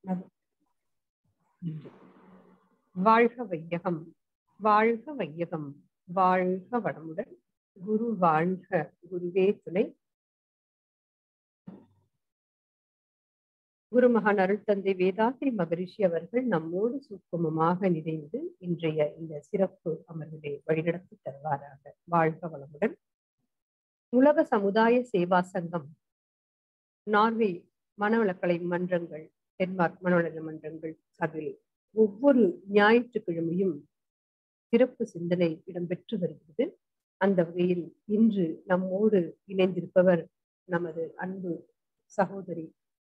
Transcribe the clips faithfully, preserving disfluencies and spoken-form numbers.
வாழ்க வையகம், வாழ்க வையகம், வாழ்க வளமுடன். குரு வாழ்க, குருவே துணை. குருமகான் அருள் தந்தை வேதாத்திரி மகரிஷி அவர்கள் நம்மோடு சூக்குமமாக நிறைந்து இன்றைய இந்த சிறப்பு அமர்விலே வழிநடத்தி தருவாராக. வாழ்க வளமுடன். உலக சமுதாய சேவா சங்கம், நார்வே மனவளக்கலை மன்றங்கள், டென்மார்க் மனவள மன்றங்கள் சார்பில் ஒவ்வொரு ஞாயிற்றுக்கிழமையும் சிறப்பு சிந்தனை இடம்பெற்று வருகிறது. அந்த வகையில் இன்று நம்மோடு இணைந்திருப்பவர் நமது அன்பு சகோதரி,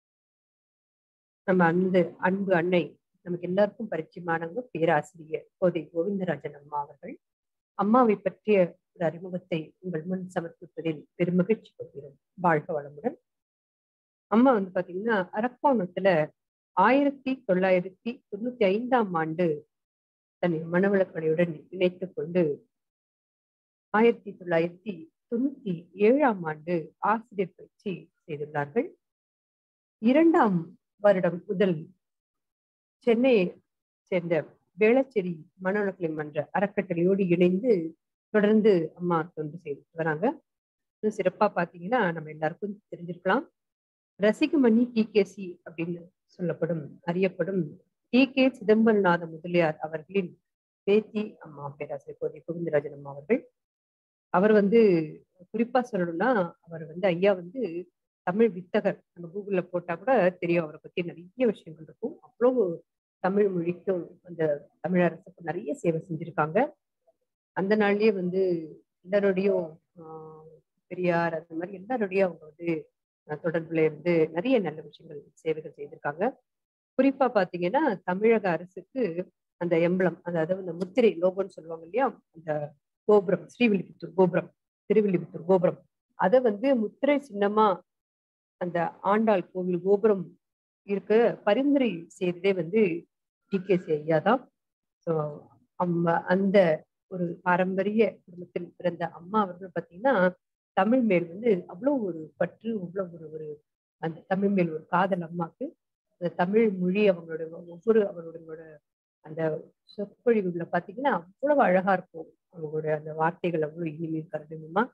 நம்ம அந்த அன்பு அன்னை, நமக்கு எல்லாருக்கும் பரிச்சயமானவங்க பேராசிரியர் கோதை கோவிந்தராஜன் அம்மா அவர்கள். அம்மாவை பற்றிய ஒரு அறிமுகத்தை உங்கள் முன் சமர்ப்பிப்பதில் பெருமகிழ்ச்சி கொள்கிறோம். வாழ்க வளமுடன். அம்மா வந்து பாத்தீங்கன்னா அரக்கோணத்துல ஆயிரத்தி தொள்ளாயிரத்தி தொண்ணூத்தி ஐந்தாம் ஆண்டு தன்னை மனவளக்கலையுடன் இணைத்துக் கொண்டு ஆயிரத்தி தொள்ளாயிரத்தி தொண்ணூத்தி ஏழாம் ஆண்டு ஆசிரியர் பயிற்சி செய்துள்ளார்கள். இரண்டாம் வருடம் முதல் சென்னையை சேர்ந்த வேளச்சேரி மனவளக்கலை மன்ற அறக்கட்டளையோடு இணைந்து தொடர்ந்து அம்மா தொண்டு செய்து வராங்க. சிறப்பா பாத்தீங்கன்னா நம்ம எல்லாருக்கும் தெரிஞ்சிருக்கலாம், ரசிகமணி டி கே சி அப்படின்னு சொல்லப்படும் அறியப்படும் டி கே சிதம்பரநாத முதலியார் அவர்களின் பேத்தி அம்மா பேராசிரியர் கோதை கோவிந்தராஜன் அம்மா அவர்கள். அவர் வந்து குறிப்பா சொல்லணும்னா அவர் வந்து ஐயா வந்து தமிழ் வித்தகர். நம்ம கூகுள்ல போட்டா கூட தெரியும், அவரை பத்தி நிறைய விஷயங்கள் இருக்கும். அவ்வளவு தமிழ் மொழிக்கும் அந்த தமிழ் அரசுக்கும் நிறைய சேவை செஞ்சிருக்காங்க. அந்த நாள்லயே வந்து எல்லாரோடையும் ஆஹ் பெரியார் அந்த மாதிரி எல்லாரோடையும் அவங்க வந்து தொடர்புல இருந்து நிறைய நல்ல விஷயங்கள் சேவைகள் செய்திருக்காங்க. குறிப்பா பாத்தீங்கன்னா தமிழக அரசுக்கு அந்த எம்பளம், அதாவது அந்த முத்திரை லோகோன்னு சொல்லுவாங்க இல்லையா, அந்த கோபுரம், ஸ்ரீவில்லிபுத்தூர் கோபுரம், திருவில்லிபுத்தூர் கோபுரம், அதை வந்து முத்திரை சின்னமா அந்த ஆண்டாள் கோவில் கோபுரம் இருக்க பரிந்துரை செய்ததே வந்து டி கே சி ஐயா தான். ஸோ அம்மா அந்த ஒரு பாரம்பரிய குடும்பத்தில் பிறந்த அம்மா அவர்கள் பார்த்தீங்கன்னா தமிழ் மேல் வந்து அவ்வளோ ஒரு பற்று, அவ்வளோ ஒரு ஒரு அந்த தமிழ் மேல் ஒரு காதல் அம்மாக்கு. அந்த தமிழ் மொழி அவங்களோட ஒவ்வொரு அவங்களோட அந்த சொற்பொழிவுகளை பார்த்தீங்கன்னா அவ்வளவு அழகா இருக்கும். அவங்களுடைய அந்த வார்த்தைகள் அவ்வளோ இனிமையில் கருதுமா.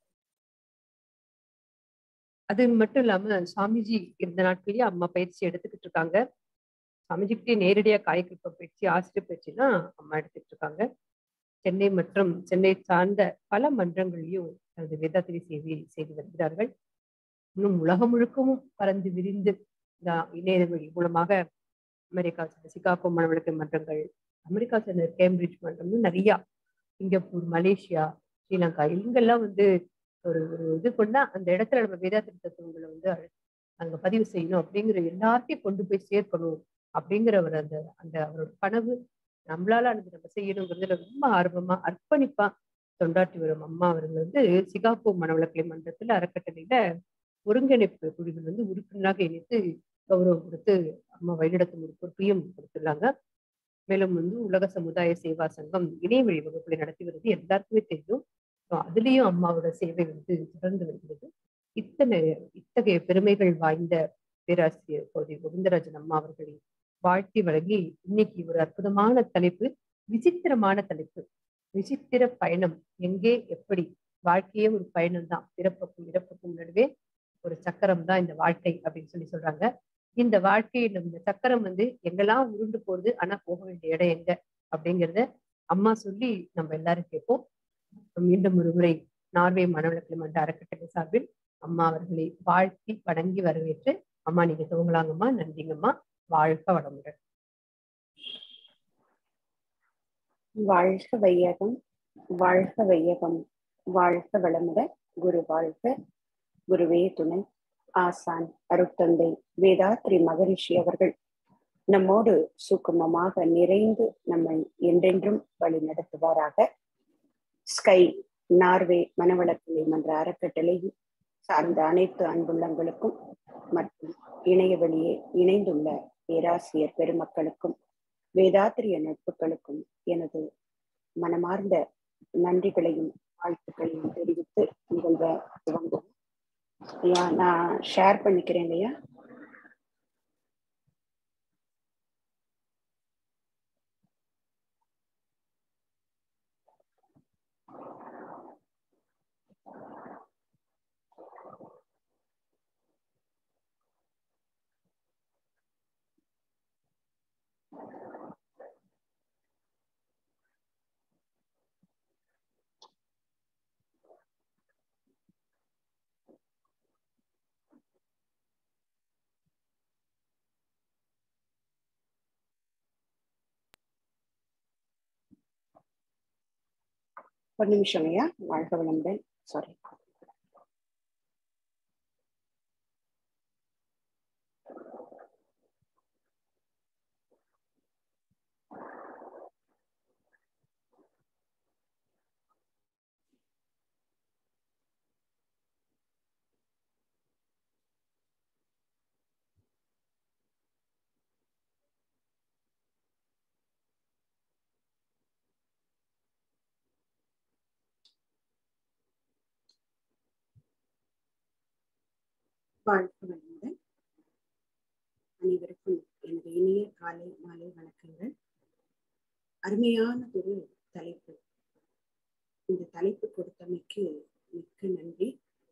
அது மட்டும் இல்லாம சுவாமிஜி இருந்த நாட்கள்லயே அம்மா பயிற்சி எடுத்துக்கிட்டு இருக்காங்க. சுவாமிஜிக்கிட்டே நேரடியா காயக்கல்ப பயிற்சி, ஆசிரியர் பயிற்சினா அம்மா எடுத்துட்டு இருக்காங்க. சென்னை மற்றும் சென்னை சார்ந்த பல மன்றங்களையும் தனது வேதாத்திரி சேவையை செய்து வருகிறார்கள். இன்னும் உலகம் முழுக்கவும் பறந்து விரிந்து இணையவழி மூலமாக அமெரிக்கா சேர்ந்த சிகாகோ மனவளக்கலை மன்றங்கள், அமெரிக்கா சேர்ந்த கேம்பிரிட்ஜ் மன்றம்னு நிறைய, சிங்கப்பூர், மலேசியா, ஸ்ரீலங்கா, இங்கெல்லாம் வந்து ஒரு ஒரு இது கொண்டா அந்த இடத்துல நம்ம வேதாத்திரி தத்துவங்களை வந்து அங்க பதிவு செய்யணும் அப்படிங்கிற எல்லாத்தையும் கொண்டு போய் சேர்க்கணும் அப்படிங்கிற ஒரு அந்த அந்த அவரோட கனவு நம்மளால அது நம்ம செய்யணுங்கிறதுல ரொம்ப ஆர்வமா அர்ப்பணிப்பா தொண்டாற்றி வரும் அம்மா அவர்கள் வந்து சிகாகோ மனவளக்கலை மன்றத்துல அறக்கட்டளையில ஒருங்கிணைப்பு குழுவில் வந்து உறுப்பினராக இணைத்து கௌரவம் கொடுத்து அம்மா வழிநடத்தும் ஒரு பொறுப்பையும் கொடுத்துள்ளாங்க. மேலும் வந்து உலக சமுதாய சேவா சங்கம் இணையவழி வகுப்புகளை நடத்தி வருது எல்லாருக்குமே தெரியும். அதுலேயும் அம்மாவோட சேவை வந்து தொடர்ந்து வருகிறது. இத்தனை இத்தகைய பெருமைகள் வாய்ந்த பேராசிரியர் கோதை கோவிந்தராஜன் அம்மா அவர்களை வாழ்த்தி வழங்கி இன்னைக்கு ஒரு அற்புதமான தலைப்பு, விசித்திரமான தலைப்பு, விசித்திர பயணம். எங்கே எப்படி? வாழ்க்கையே ஒரு பயணம் தான். பிறப்புக்கும் இறப்புக்கும் நடுவே ஒரு சக்கரம் தான் இந்த வாழ்க்கை அப்படின்னு சொல்லி சொல்றாங்க. இந்த வாழ்க்கையில இந்த சக்கரம் வந்து எங்கெல்லாம் உருண்டு போகுது, ஆனா போக வேண்டிய இடம் எங்க அப்படிங்கிறத அம்மா சொல்லி நம்ம எல்லாரும் கேட்போம். மீண்டும் ஒரு முறை நார்வே மனவளக்கலை மன்ற அறக்கட்டளை சார்பில் அம்மா அவர்களை வாழ்த்தி வணங்கி வரவேற்று, அம்மா நீங்க துவங்கலாங்கம்மா. நன்றிங்கம்மா. வாழ்க வளமுடன். வாழ்க வையகம், வாழ்க வையகம், வாழ்க வளமுடன். குரு வாழ்க, குருவே துணை. ஆசான் அருட்தந்தை வேதாத்திரி மகரிஷி அவர்கள் நம்மோடு சுக்குமமாக நிறைந்து நம்மை என்றென்றும் வழி நடத்துவாராக. ஸ்கை நார்வே மனவளக்கலை மன்ற அறக்கட்டளை சார்ந்த அனைத்து அன்புள்ளங்களுக்கும் மற்றும் இணையவழியே இணைந்துள்ள பேராசிரியர் பெருமக்களுக்கும் வேதாத்திரிய நட்புகளுக்கும் எனது மனமார்ந்த நன்றிகளையும் வாழ்த்துக்களையும் தெரிவித்து நிகழ்வை துவங்குவோம். ஐயா, நான் ஷேர் பண்ணிக்கிறேன் ஐயா. ஒரு நிமிஷம் ஐயா. வாழ்க வளமுடன். சாரி. வாழ்க வளமுடன். அனைவருக்கும் எனது இனிய காலை மாலை வணக்கங்கள். அருமையான ஒரு தலைப்பு. இந்த தலைப்பு கொடுத்தமைக்கு மிக்க நன்றி.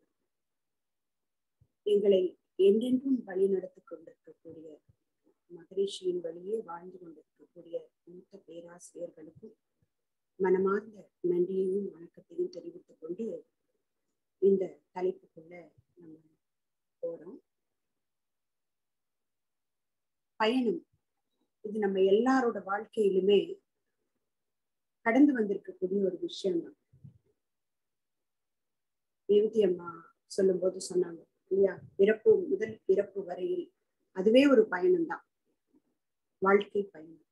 எங்களை என்றென்றும் வழி நடத்தி கொண்டிருக்கக்கூடிய மகரிஷியின் வழியே வாழ்ந்து கொண்டிருக்கக்கூடிய மூத்த பேராசிரியர்களுக்கும் மனமார்ந்த நன்றியையும் வணக்கத்தையும் தெரிவித்துக் கொண்டு இந்த தலைப்புக்குள்ள நம்ம போறோம். பயணம் இது நம்ம எல்லாரோட வாழ்க்கையிலுமே கடந்து வந்திருக்கக்கூடிய ஒரு விஷயம் தான். ரேவதி அம்மா சொல்லும் போது சொன்னாங்க இல்லையா, இறப்பு முதல் இறப்பு வரையில் அதுவே ஒரு பயணம் தான், வாழ்க்கை பயணம்.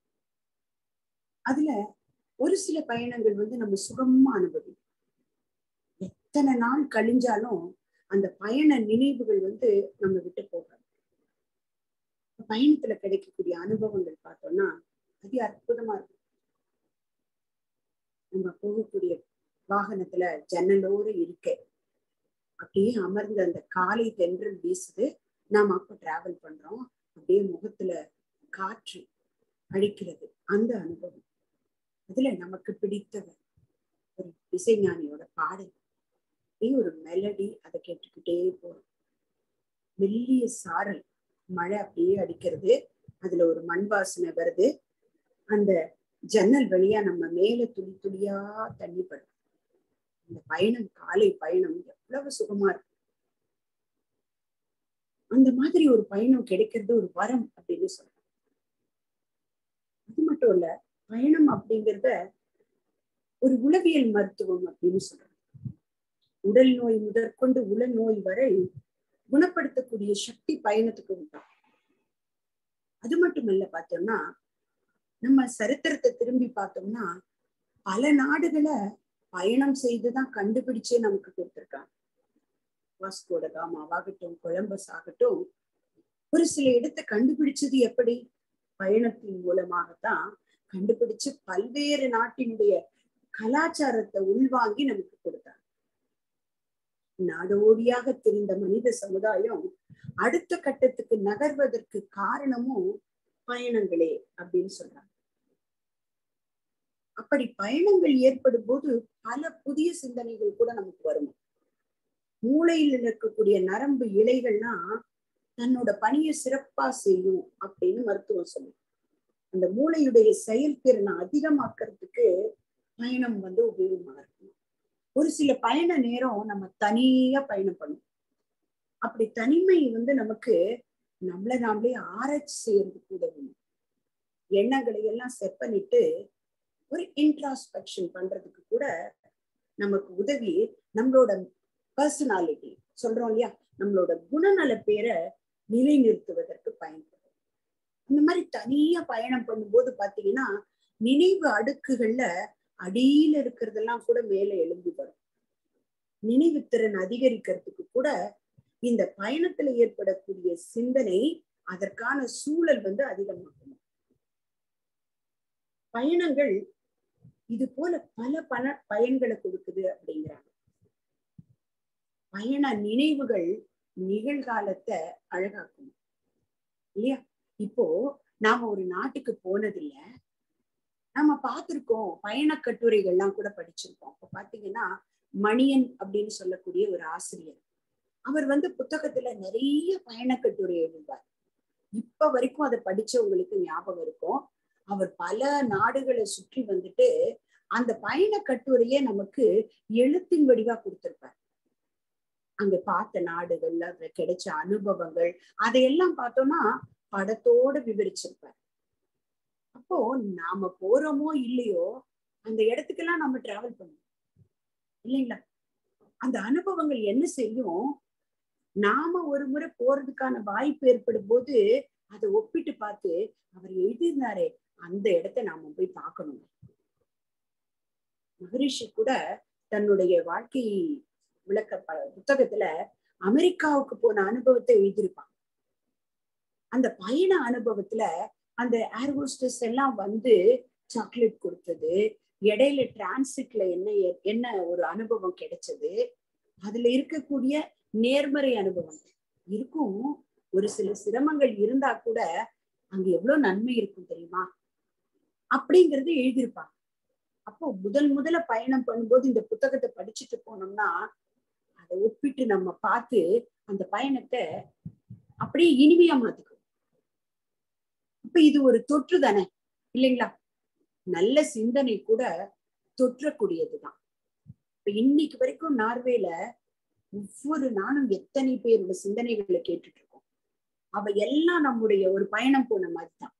அதுல ஒரு சில பயணங்கள் வந்து நம்ம சுகமா அனுபவிக்கும். எத்தனை நாள் கழிஞ்சாலும் அந்த பயண நினைவுகள் வந்து நம்ம விட்டு போகாது. பயணத்துல கிடைக்கக்கூடிய அனுபவங்கள் பார்த்தோம்னா அதி அற்புதமா இருக்கும். நம்ம போகக்கூடிய வாகனத்துல ஜன்னலோடு இருக்க அப்படியே அமர்ந்து அந்த காலை தென்றல் வீசுது, நாம அப்ப டிராவல் பண்றோம், அப்படியே முகத்துல காற்று அடிக்கிறது, அந்த அனுபவம். அதுல நமக்கு பிடித்தவர் ஒரு இசைஞானியோட பாடல், ஒரு மெலடி, அதை கேட்டுக்கிட்டே போறோம். மெல்லிய சாரல் மழை அப்படியே அடிக்கிறது, அதுல ஒரு மண் வாசனை வருது, அந்த ஜன்னல் வழியா நம்ம மேல துளி துளியா தண்ணி படும். அந்த பயணம், காலை பயணம் எவ்வளவு சுகமா இருக்கு. அந்த மாதிரி ஒரு பயணம் கிடைக்கிறது ஒரு வரம் அப்படின்னு சொல்றோம். அது மட்டும் இல்ல, பயணம் அப்படிங்கிறத ஒரு உளவியல் மருத்துவம் அப்படின்னு சொல்றோம். உடல் நோய் முதற்கொண்டு உள நோய் வரை குணப்படுத்தக்கூடிய சக்தி பயணத்துக்கு உண்டா. அது மட்டுமல்ல, பார்த்தோம்னா நம்ம சரித்திரத்தை திரும்பி பார்த்தோம்னா பல நாடுகளை பயணம் செய்துதான் கண்டுபிடிச்சே நமக்கு கொடுத்திருக்காங்க. வாஸ்கோட காமாவாகட்டும், கொலம்பஸ் ஆகட்டும், ஒரு சில இடத்தை கண்டுபிடிச்சது எப்படி? பயணத்தின் மூலமாகத்தான் கண்டுபிடிச்சு பல்வேறு நாட்டினுடைய கலாச்சாரத்தை உள்வாங்கி நமக்கு கொடுத்தாங்க. நாடோடியாக தெரிந்த மனித சமுதாயம் அடுத்த கட்டத்துக்கு நகர்வதற்கு காரணமும் பயணங்களே அப்படின்னு சொல்றாங்க. அப்படி பயணங்கள் ஏற்படும் போது பல புதிய சிந்தனைகள் கூட நமக்கு வரும். மூளையில் இருக்கக்கூடிய நரம்பு இழைகள்லாம் தன்னோட பணியை சிறப்பா செய்யும் அப்படின்னு மருத்துவம் சொல்லும். அந்த மூளையுடைய செயல்திறனை அதிகமாக்குறதுக்கு பயணம் வந்து உபயோகமா இருக்கும். ஒரு சில பயண நேரம் நம்ம தனியா பயணம் பண்ணுவோம். அப்படி தனிமை வந்து நமக்கு நம்மளை நாமளே ஆராய்ச்சி செய்யறதுக்கு உதவும். எண்ணங்களை எல்லாம் செட் பண்ணிட்டு ஒரு இன்ட்ராஸ்பெக்ஷன் பண்றதுக்கு கூட நமக்கு உதவி நம்மளோட பர்சனாலிட்டி சொல்றோம் இல்லையா, நம்மளோட குணநல பேரை நிலைநிறுத்துவதற்கு பயன்படும். இந்த மாதிரி தனியா பயணம் பண்ணும்போது பாத்தீங்கன்னா நினைவு அடுக்குகள்ல அடியில இருக்கிறதெல்லாம் கூட மேல எழும்பி வரும். நினைவு திறன் அதிகரிக்கிறதுக்கு கூட இந்த பயணத்துல ஏற்படக்கூடிய சிந்தனை, அதற்கான சூழல் வந்து அதிகமாகும். பயணங்கள் இது போல பல பல பயன்களை கொடுக்குது அப்படிங்கிறாங்க. பயண நினைவுகள் நிகழ்காலத்தை அழகாக்கும் இல்லையா. இப்போ நாம ஒரு நாட்டுக்கு போனதில்லை, நம்ம பார்த்திருக்கோம், பயண கட்டுரைகள்லாம் கூட படிச்சிருக்கோம். இப்ப பாத்தீங்கன்னா மணியன் அப்படின்னு சொல்லக்கூடிய ஒரு ஆசிரியர், அவர் வந்து புத்தகத்துல நிறைய பயண கட்டுரை எழுதுவார். இப்ப வரைக்கும் அதை படிச்சவங்களுக்கு ஞாபகம் இருக்கும். அவர் பல நாடுகளை சுற்றி வந்துட்டு அந்த பயண கட்டுரையை நமக்கு எழுத்தின் வடிவா கொடுத்திருப்பார். அங்க பார்த்த நாடுகள்ல அதுல கிடைச்ச அனுபவங்கள் அதையெல்லாம் பார்த்தோம்னா படத்தோட விவரிச்சிருப்பார். அப்போ நாம போறோமோ இல்லையோ அந்த இடத்துக்கெல்லாம் நம்ம டிராவல் பண்ணுவோம். இல்லைங்களா? அந்த அனுபவங்கள் என்ன செய்யும், நாம ஒரு முறை போறதுக்கான வாய்ப்பு ஏற்படும் போது அதை ஒப்பிட்டு பார்த்து அவர் எழுதியிருந்தாரே அந்த இடத்த நாம போய் பார்க்கணும். மகரிஷி கூட தன்னுடைய வாழ்க்கை விளக்க புத்தகத்துல அமெரிக்காவுக்கு போன அனுபவத்தை எழுதியிருப்பாங்க. அந்த பயண அனுபவத்துல அந்த ஏர்ஹோஸ்டஸ் எல்லாம் வந்து சாக்லேட் கொடுத்தது, இடையில டிரான்சிட்ல என்ன என்ன ஒரு அனுபவம் கிடைச்சது, அதுல இருக்கக்கூடிய நேர்மறை அனுபவம் இருக்கும். ஒரு சில சிரமங்கள் இருந்தா கூட அங்க எவ்வளவு நன்மை இருக்கும் தெரியுமா அப்படிங்கறது எழுதியிருப்பாங்க. அப்போ முதல் முதல்ல பயணம் பண்ணும்போது இந்த புத்தகத்தை படிச்சுட்டு போனோம்னா அதை ஒப்பிட்டு நம்ம பார்த்து அந்த பயணத்தை அப்படியே இனிமையா மாத்திக்கும். இப்ப இது ஒரு தொற்று தானே, இல்லைங்களா? நல்ல சிந்தனை கூட தொற்றக்கூடியதுதான். இப்ப இன்னைக்கு வரைக்கும் நார்வேல ஒவ்வொரு நாளும் எத்தனை பேரோட சிந்தனைகளை கேட்டுட்டு இருக்கோம். அவ எல்லாம் நம்முடைய ஒரு பயணம் போன மாதிரிதான்.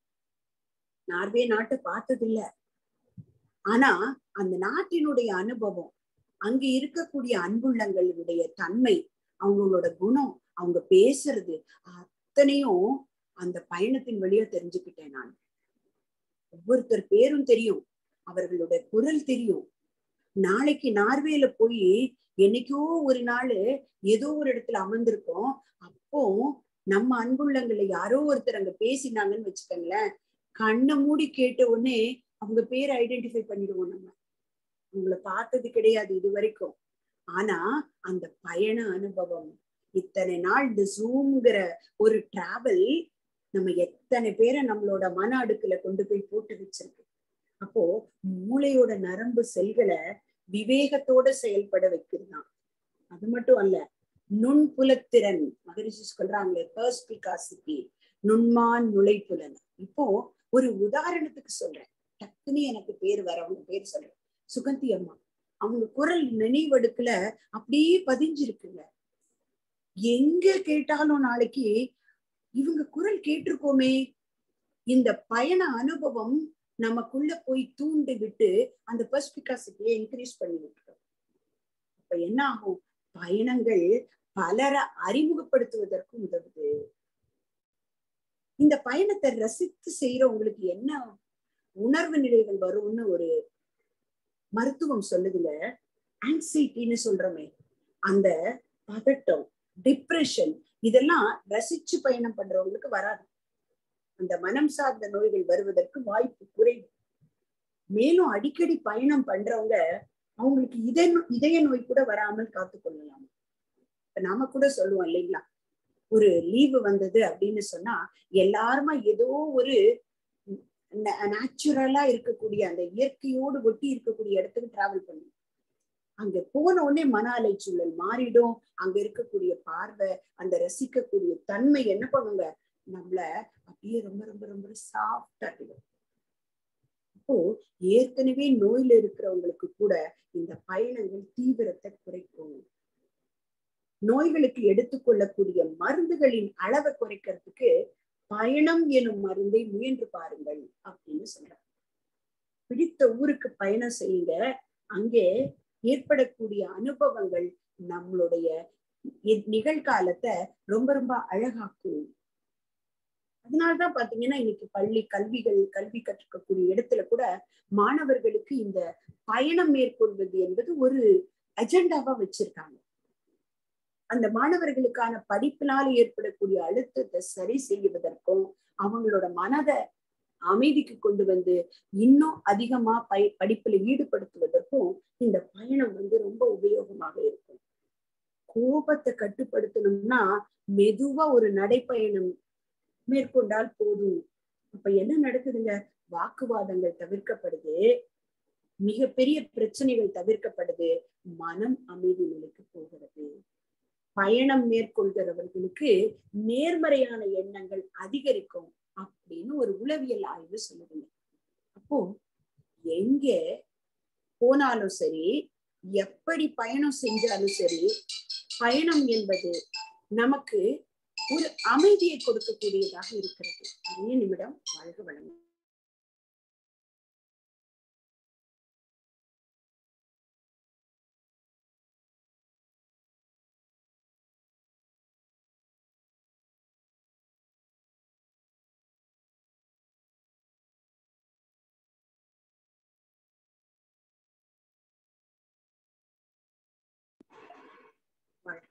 நார்வே நாட்டை பார்த்தது இல்ல, ஆனா அந்த நாட்டினுடைய அனுபவம், அங்க இருக்கக்கூடிய அன்புள்ளங்களுடைய தன்மை, அவங்களோட குணம், அவங்க பேசுறது அத்தனையும் அந்த பயணத்தின் வழியா தெரிஞ்சுக்கிட்டேன் நான். ஒவ்வொருத்தர் பேரும் தெரியும், அவர்களுடைய குரல் தெரியும். நாளைக்கு நார்வேல போய் என்னைக்கோ ஒரு நாள் ஏதோ ஒரு இடத்துல அமர்ந்திருக்கோம். அப்போ நம்ம அன்புள்ளங்களை யாரோ ஒருத்தர் அங்க பேசினாங்கன்னு வச்சுக்கோங்களேன், கண்ணை மூடி கேட்ட உடனே அவங்க பேரை ஐடென்டிஃபை பண்ணிடுவோம். நம்ம அவங்கள பார்த்தது கிடையாது இது வரைக்கும். ஆனா அந்த பயண அனுபவம், இத்தனை நாள் இந்த ஜூம்ங்கிற ஒரு டிராவல் நம்ம எத்தனை பேரை நம்மளோட மன அடுக்குல கொண்டு போய் போட்டு வச்சிருக்கு. அப்போ மூளையோட நரம்பு செல்களை விவேகத்தோட செயல்பட வைக்கிறதுதான். அது மட்டும் அல்ல, நுண்புலத்திறன், மகரிஷி சொல்றாங்களே பெர்ஸ்பிகாசிட்டி, நுண்மான் நுழைப்புலன். இப்போ ஒரு உதாரணத்துக்கு சொல்றேன், டக்குன்னு எனக்கு பேர் வர அவங்க பேர் சொல்றேன், சுகந்தி அம்மா. அவங்க குரல் நினைவடுக்குல அப்படியே பதிஞ்சிருக்குங்க. எங்க கேட்டாலும் நாளைக்கு இவங்க குரல் கேட்டிருக்கோமே. இந்த பயண அனுபவம் நமக்குள்ள போய் தூண்டி விட்டு அந்த பெர்ஸ்பிகாசிட்டியை இன்க்ரீஸ் பண்ணி விட்டுரும். அப்ப என்ன ஆகும், பயணங்கள் பலரை அறிமுகப்படுத்துவதற்கு உதவுது. இந்த பயணத்தை ரசித்து செய்யறவங்களுக்கு என்ன உணர்வு நிலைகள் வரும்னு ஒரு மருத்துவம் சொல்லுதுல, ஆங்ஸைட்டின்னு சொல்றோமே, அந்த பதட்டம், டிப்ரெஷன், இதெல்லாம் ரசிச்சு பயணம் பண்றவங்களுக்கு வராது. அந்த மனம் சார்ந்த நோய்கள் வருவதற்கு வாய்ப்பு குறைவு. மேலும் அடிக்கடி பயணம் பண்றவங்க அவங்களுக்கு இதய இதய நோய் கூட வராமல் காத்து கொள்ளலாம். இப்ப நாம கூட சொல்லுவோம் இல்லைங்களா, ஒரு லீவு வந்தது அப்படின்னு சொன்னா எல்லாருமா ஏதோ ஒரு நேச்சுரலா இருக்கக்கூடிய அந்த இயற்கையோடு ஒட்டி இருக்கக்கூடிய இடத்துக்கு டிராவல் பண்ணும். அங்க போன உடனே மன அலைச்சூழல் மாறிடும். அங்க இருக்கக்கூடிய பார்வை, அந்த ரசிக்கக்கூடிய தன்மை என்ன பண்ணுங்க, நம்மள அப்படியே ரொம்ப ரொம்ப ரொம்ப சாஃப்ட் ஆகிடும். அப்போ ஏற்கனவே நோயில இருக்கிறவங்களுக்கு கூட இந்த பயணங்கள் தீவிரத்தை குறைக்கும். நோய்களுக்கு எடுத்துக்கொள்ளக்கூடிய மருந்துகளின் அளவை குறைக்கிறதுக்கு பயணம் எனும் மருந்தை முயன்று பாருங்கள் அப்படின்னு சொல்றாங்க. பிடித்த ஊருக்கு பயணம் செய்யுங்க, அங்கே ஏற்படக்கூடிய அனுபவங்கள் நம்மளுடைய நிகழ்காலத்தை ரொம்ப ரொம்ப அழகாக்கும். அதனால்தான் பாத்தீங்கன்னா இன்னைக்கு பள்ளி கல்விகள் கல்வி கற்றுக்கக்கூடிய இடத்துல கூட மாணவர்களுக்கு இந்த பயணம் மேற்கொள்வது என்பது ஒரு அஜெண்டாவா வச்சிருக்காங்க. அந்த மாணவர்களுக்கான படிப்பினால் ஏற்படக்கூடிய அழுத்தத்தை சரி செய்வதற்கும் அவங்களோட மனதை அமைதிக்கு கொண்டு வந்து இன்னும் அதிகமா பை படிப்புல ஈடுபடுத்துவதற்கும் இந்த பயணம் வந்து ரொம்ப உபயோகமாக இருக்கும். கோபத்தை கட்டுப்படுத்தணும்னா மெதுவா ஒரு நடைப்பயணம் மேற்கொண்டால் போதும். அப்ப என்ன நடக்குதுங்க, வாக்குவாதங்கள் தவிர்க்கப்படுது, மிகப்பெரிய பிரச்சனைகள் தவிர்க்கப்படுது, மனம் அமைதி நிலைக்கு போகிறது. பயணம் மேற்கொள்கிறவர்களுக்கு நேர்மறையான எண்ணங்கள் அதிகரிக்கும் அப்படின்னு ஒரு உளவியல் ஆய்வு சொல்லுதுங்க. அப்போ எங்க போனாலும் சரி, எப்படி பயணம் செஞ்சாலும் சரி, பயணம் என்பது நமக்கு ஒரு அமைதியை கொடுக்கக்கூடியதாக இருக்கிறது. அரிய நிமிடம். வாழ்க வளமுடன்.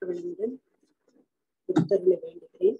வளமுடன் புத்தர்களை வேண்டுகிறேன்.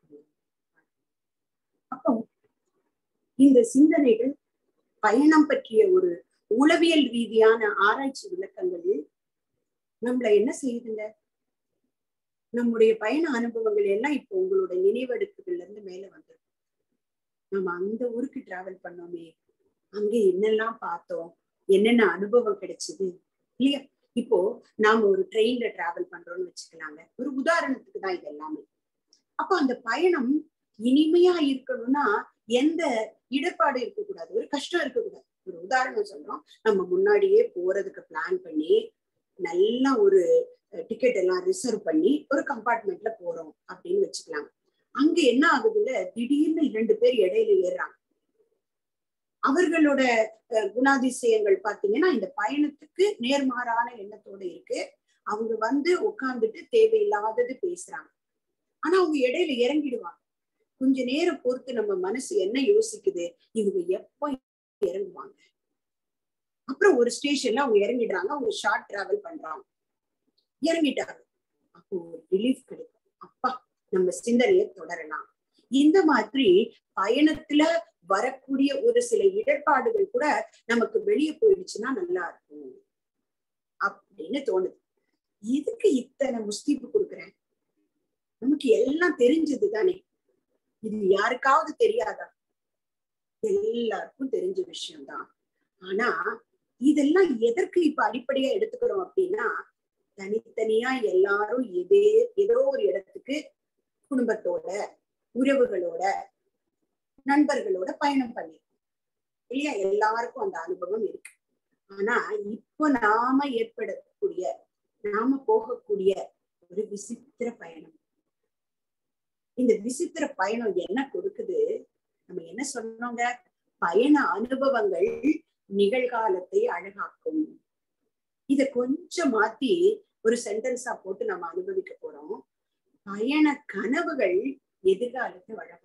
அப்போ இந்த சிந்தனைகள் பயணம் பற்றிய ஒரு உளவியல் ரீதியான ஆராய்ச்சி விளக்கங்கள் நம்மள என்ன செய்யுதுங்க? நம்முடைய பயண அனுபவங்கள் எல்லாம் இப்போ உங்களோட நினைவெடுப்புகள்ல இருந்து மேல வந்துடும். நம்ம அந்த ஊருக்கு டிராவல் பண்ணோமே, அங்க என்னெல்லாம் பார்த்தோம், என்னென்ன அனுபவம் கிடைச்சது இல்லையா? இப்போ நாம ஒரு ட்ரெயின்ல டிராவல் பண்றோம்னு வச்சுக்கலாங்க, ஒரு உதாரணத்துக்கு தான் இது எல்லாமே. அப்போ அந்த பயணம் இனிமையா இருக்கணும்னா எந்த இடர்பாடு இருக்கக்கூடாது, ஒரு கஷ்டம் இருக்கக்கூடாது. ஒரு உதாரணம் சொல்றோம், நம்ம முன்னாடியே போறதுக்கு பிளான் பண்ணி நல்லா ஒரு டிக்கெட் எல்லாம் ரிசர்வ் பண்ணி ஒரு கம்பார்ட்மெண்ட்ல போறோம் அப்படின்னு வச்சுக்கலாம். அங்க என்ன ஆகுதுல, திடீர்னு இரண்டு பேர் இடையில ஏறுறாங்க. அவர்களோட குணாதிசயங்கள் பாத்தீங்கன்னா இந்த பயணத்துக்கு நேர்மாறான எண்ணத்தோட இருக்கு. அவங்க வந்து உட்கார்ந்துட்டு தேவையில்லாதது பேசுறாங்க. ஆனா அவங்க இடையில இறங்கிடுவாங்க. கொஞ்ச நேரம் பொறுத்து நம்ம மனசு என்ன யோசிக்குது, இவங்க எப்ப இறங்குவாங்க. அப்புறம் ஒரு ஸ்டேஷன்ல அவங்க இறங்கிடுறாங்க. அவங்க ஷார்ட் டிராவல் பண்றாங்க, இறங்கிட்டாங்க. அப்போ ஒரு ரிலீஃப் கிடைக்கும். அப்பா, நம்ம சிந்தனையை தொடரலாம். இந்த மாதிரி பயணத்துல வரக்கூடிய ஒரு சில இடர்பாடுகள் கூட நமக்கு வெளியே போயிடுச்சுன்னா நல்லா இருக்கும் அப்படின்னு தோணுது. இதுக்கு இத்தனை முஸ்தீப்பு கொடுக்குறேன்? நமக்கு எல்லாம் தெரிஞ்சது தானே. இது யாருக்காவது தெரியாதா? எல்லாருக்கும் தெரிஞ்ச விஷயம்தான். ஆனா இதெல்லாம் எதற்கு இப்ப அடிப்படையா எடுத்துக்கிறோம் அப்படின்னா, தனித்தனியா எல்லாரும் எதே ஏதோ ஒரு இடத்துக்கு குடும்பத்தோட, உறவுகளோட, நண்பர்களோட பயணம் பண்ணிருக்கோம் இல்லையா? எல்லாருக்கும் அந்த அனுபவம் இருக்கு. ஆனா இப்போ நாம ஏற்படக்கூடிய, நாம போகக்கூடிய ஒரு விசித்திர பயணம். இந்த விசித்திர பயணம் என்ன கொடுக்குது? நம்ம என்ன சொன்னோங்க? பயண அனுபவங்கள் நிகழ்காலத்தை அழகாக்கும். இத கொஞ்சம் மாத்தி ஒரு சென்டென்ஸா போட்டு நம்ம அனுபவிக்க போறோம். பயண கனவுகள் எதிர்காலத்தை அழகாக்கும்.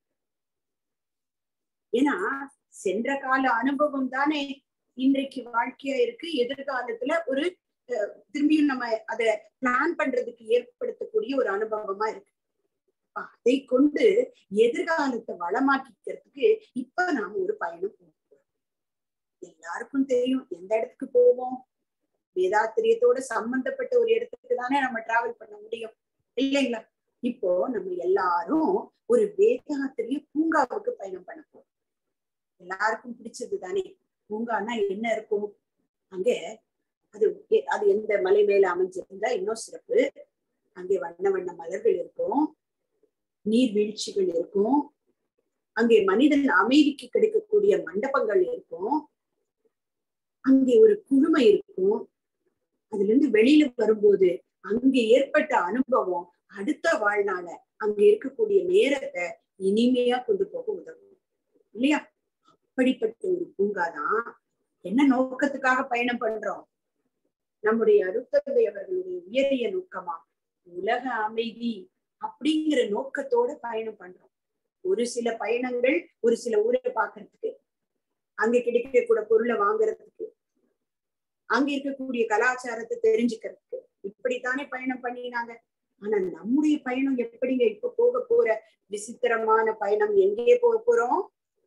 ஏன்னா சென்ற கால அனுபவம் தானே இன்றைக்கு வாழ்க்கையா இருக்கு. எதிர்காலத்துல ஒரு திரும்பியும் நம்ம அதை பிளான் பண்றதுக்கு ஏற்படுத்தக்கூடிய ஒரு அனுபவமா இருக்கு. அதை கொண்டு எதிர்காலத்தை வளமாக்கிக்கிறதுக்கு இப்ப நாம ஒரு பயணம் போகிறோம். எல்லாருக்கும் தெரியும் எந்த இடத்துக்கு போவோம். வேதாத்திரியத்தோட சம்பந்தப்பட்ட ஒரு இடத்துக்கு தானே நம்ம டிராவல் பண்ண முடியும் இல்லைங்களா? இப்போ நம்ம எல்லாரும் ஒரு வேதாத்திரிய பூங்காவுக்கு பயணம் பண்ண போறோம். எல்லாருக்கும் பிடிச்சது தானே. பூங்கான்னா என்ன இருக்கும்? அங்க அது அது எந்த மலை மேல அமைஞ்சிருந்தா இன்னும் சிறப்பு. அங்கே வண்ண வண்ண மலர்கள் இருக்கும், நீர்வீழ்ச்சிகள் இருக்கும், அங்கே மனிதன் அமைதிக்கு கிடைக்கக்கூடிய மண்டபங்கள் இருக்கும், அங்கே ஒரு குழுமை இருக்கும். அதுல இருந்து வெளியில வரும்போது அங்கே ஏற்பட்ட அனுபவம் அடுத்த வாழ்நாள அங்க இருக்கக்கூடிய நேரத்தை இனிமையா கொண்டு போக உதவும் இல்லையா? அப்படிப்பட்ட ஒரு பூங்காதான். என்ன நோக்கத்துக்காக பயணம் பண்றோம்? நம்முடைய அருட்தந்தை அவர்களுடைய உயரிய நோக்கமா உலக அமைதி அப்படிங்கிற நோக்கத்தோட பயணம் பண்றோம். ஒரு சில பயணங்கள் ஒரு சில ஊரை பாக்குறதுக்கு, அங்க கிடைக்கக்கூடிய பொருளை வாங்குறதுக்கு, அங்க இருக்கக்கூடிய கலாச்சாரத்தை தெரிஞ்சுக்கிறதுக்கு, இப்படித்தானே பயணம் பண்ணினாங்க. ஆனா நம்முடைய பயணம் எப்படிங்க? இப்ப போக போற விசித்திரமான பயணம் எங்கேயே போக போறோம்?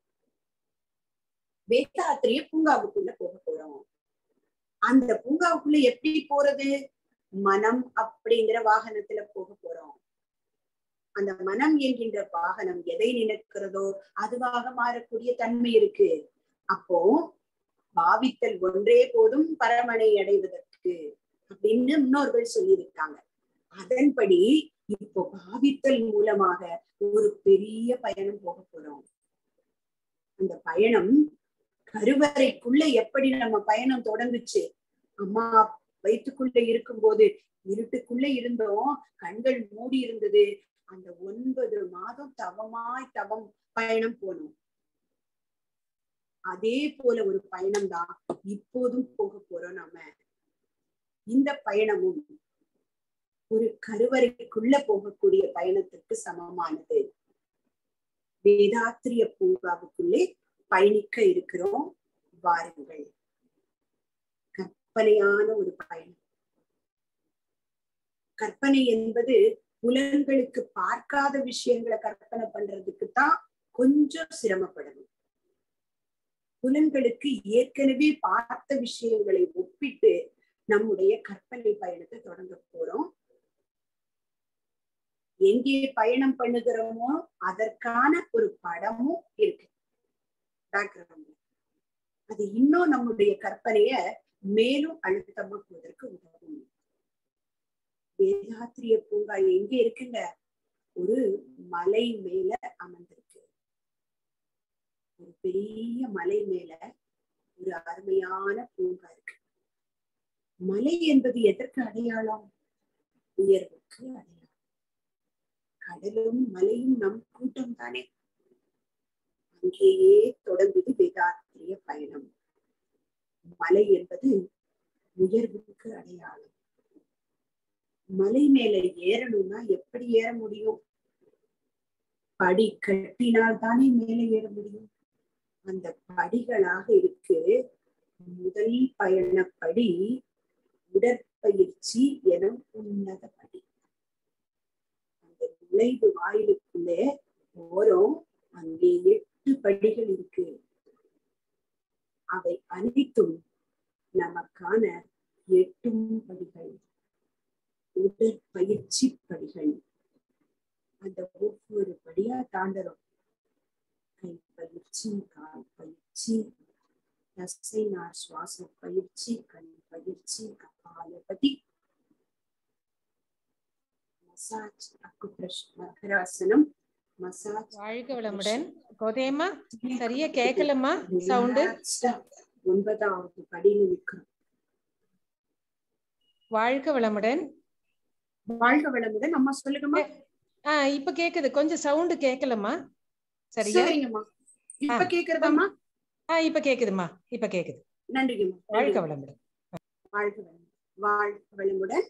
வேதாத்திரிய பூங்காவுக்குள்ள போக போறோம். அந்த பூங்காவுக்குள்ள எப்படி போறது? மனம் அப்படிங்கிற வாகனத்துல போக போறோம். அந்த மனம் என்கின்ற வாகனம் எதை நினைக்கிறதோ அதுவாக மாறக்கூடிய தன்மை இருக்கு. அப்போ பாவித்தல் ஒன்றே போதும் பரமனை அடைவதற்கு அப்படின்னு முன்னோர்கள் சொல்லியிருக்காங்க. அதன்படி இப்போ பாவித்தல் மூலமாக ஒரு பெரிய பயணம் போக போறோம். அந்த பயணம் கருவறைக்குள்ள எப்படி நம்ம பயணம் தொடங்குச்சு? அம்மா வயிற்றுக்குள்ள இருக்கும்போது இருட்டுக்குள்ள இருந்தோம், கண்கள் மூடி இருந்தது. அந்த ஒன்பது மாதம் தவமாய் தவம் பயணம் போனோம். அதே போல ஒரு பயணம் தான் இப்போதும் போக போறோம் நாம. இந்த பயணமும் ஒரு கருவறைக்குள்ள போகக்கூடிய பயணத்திற்கு சமமானது. வேதாத்திரிய பூங்காவுக்குள்ளே பயணிக்க இருக்கிறோம். வாருங்கள். கற்பனையான ஒரு பயணம், கற்பனை என்பது புலன்களுக்கு பார்க்காத விஷயங்களை கற்பனை பண்றதுக்கு தான் கொஞ்சம் சிரமப்படணும். புலன்களுக்கு ஏற்கனவே பார்த்த விஷயங்களை ஒப்பிட்டு நம்முடைய கற்பனை பயணத்தை தொடங்க போறோம். எங்கே பயணம் பண்ணுகிறோமோ அதற்கான ஒரு படமும் இருக்கு பேக்ரவுண்ட்ல. அது இன்னும் நம்முடைய கற்பனைய மேலும் அழுத்தமா போவதற்கு உதவும். வேதாத்திரிய பூங்கா எங்க இருக்குங்க? ஒரு மலை மேல அமர்ந்திருக்கு. ஒரு பெரிய மலை மேல ஒரு அருமையான பூங்கா இருக்கு. மலை என்பது எதற்கு அடையாளம்? உயர்வுக்கு அடையாளம். கடலும் மலையும் நம் கூட்டம் தானே. அங்கேயே தொடங்குது வேதாத்திரிய பயணம். மலை என்பது உயர்வுக்கு அடையாளம். மலை மேல ஏறணும்னா எப்படி ஏற முடியும்? படி கட்டினால் தானே மேலே ஏற முடியும். அந்த படிகளாக இருக்கு. முதல் பயணப்படி உடற்பயிற்சி எனும் உன்னத படி. அந்த நுழைவு வாயிலுக்குள்ளே போறோம். அங்கே எட்டு படிகள் இருக்கு. அவை அனைத்தும் நமக்கான எட்டும் படிகள், உடற்பயிற்சி படிகள். அந்த ஒவ்வொரு படியா தாண்டறோம். கை பயிற்சி, கால் பயிற்சி, தசை நார் சுவாச பயிற்சி, கண் பயிற்சி, கபாலபதி, மசாஜ், அக்குப்ரெஷர், மசாஜ். வாழ்க வளமுடன். கோதையம்மா சரியா கேட்கலம்மா சவுண்டு. ஒன்பதாவது படியில நிற்கிறோம். வாழ்க வளமுடன். வாழ்க வளமுடன். அம்மா சொல்லுங்கம்மா. ஆஹ் இப்ப கேக்குது. கொஞ்சம் சவுண்டு கேட்கலம்மா. சரியா? சரிங்கம்மா. இப்ப கேக்குறதாம்மா? ஆஹ் இப்ப கேக்குதுமா. இப்ப கேக்குது. நன்றிங்கம்மா. வாழ்க வளமுடன். வாழ்க வளமுடன். வாழ்க வளமுடன்.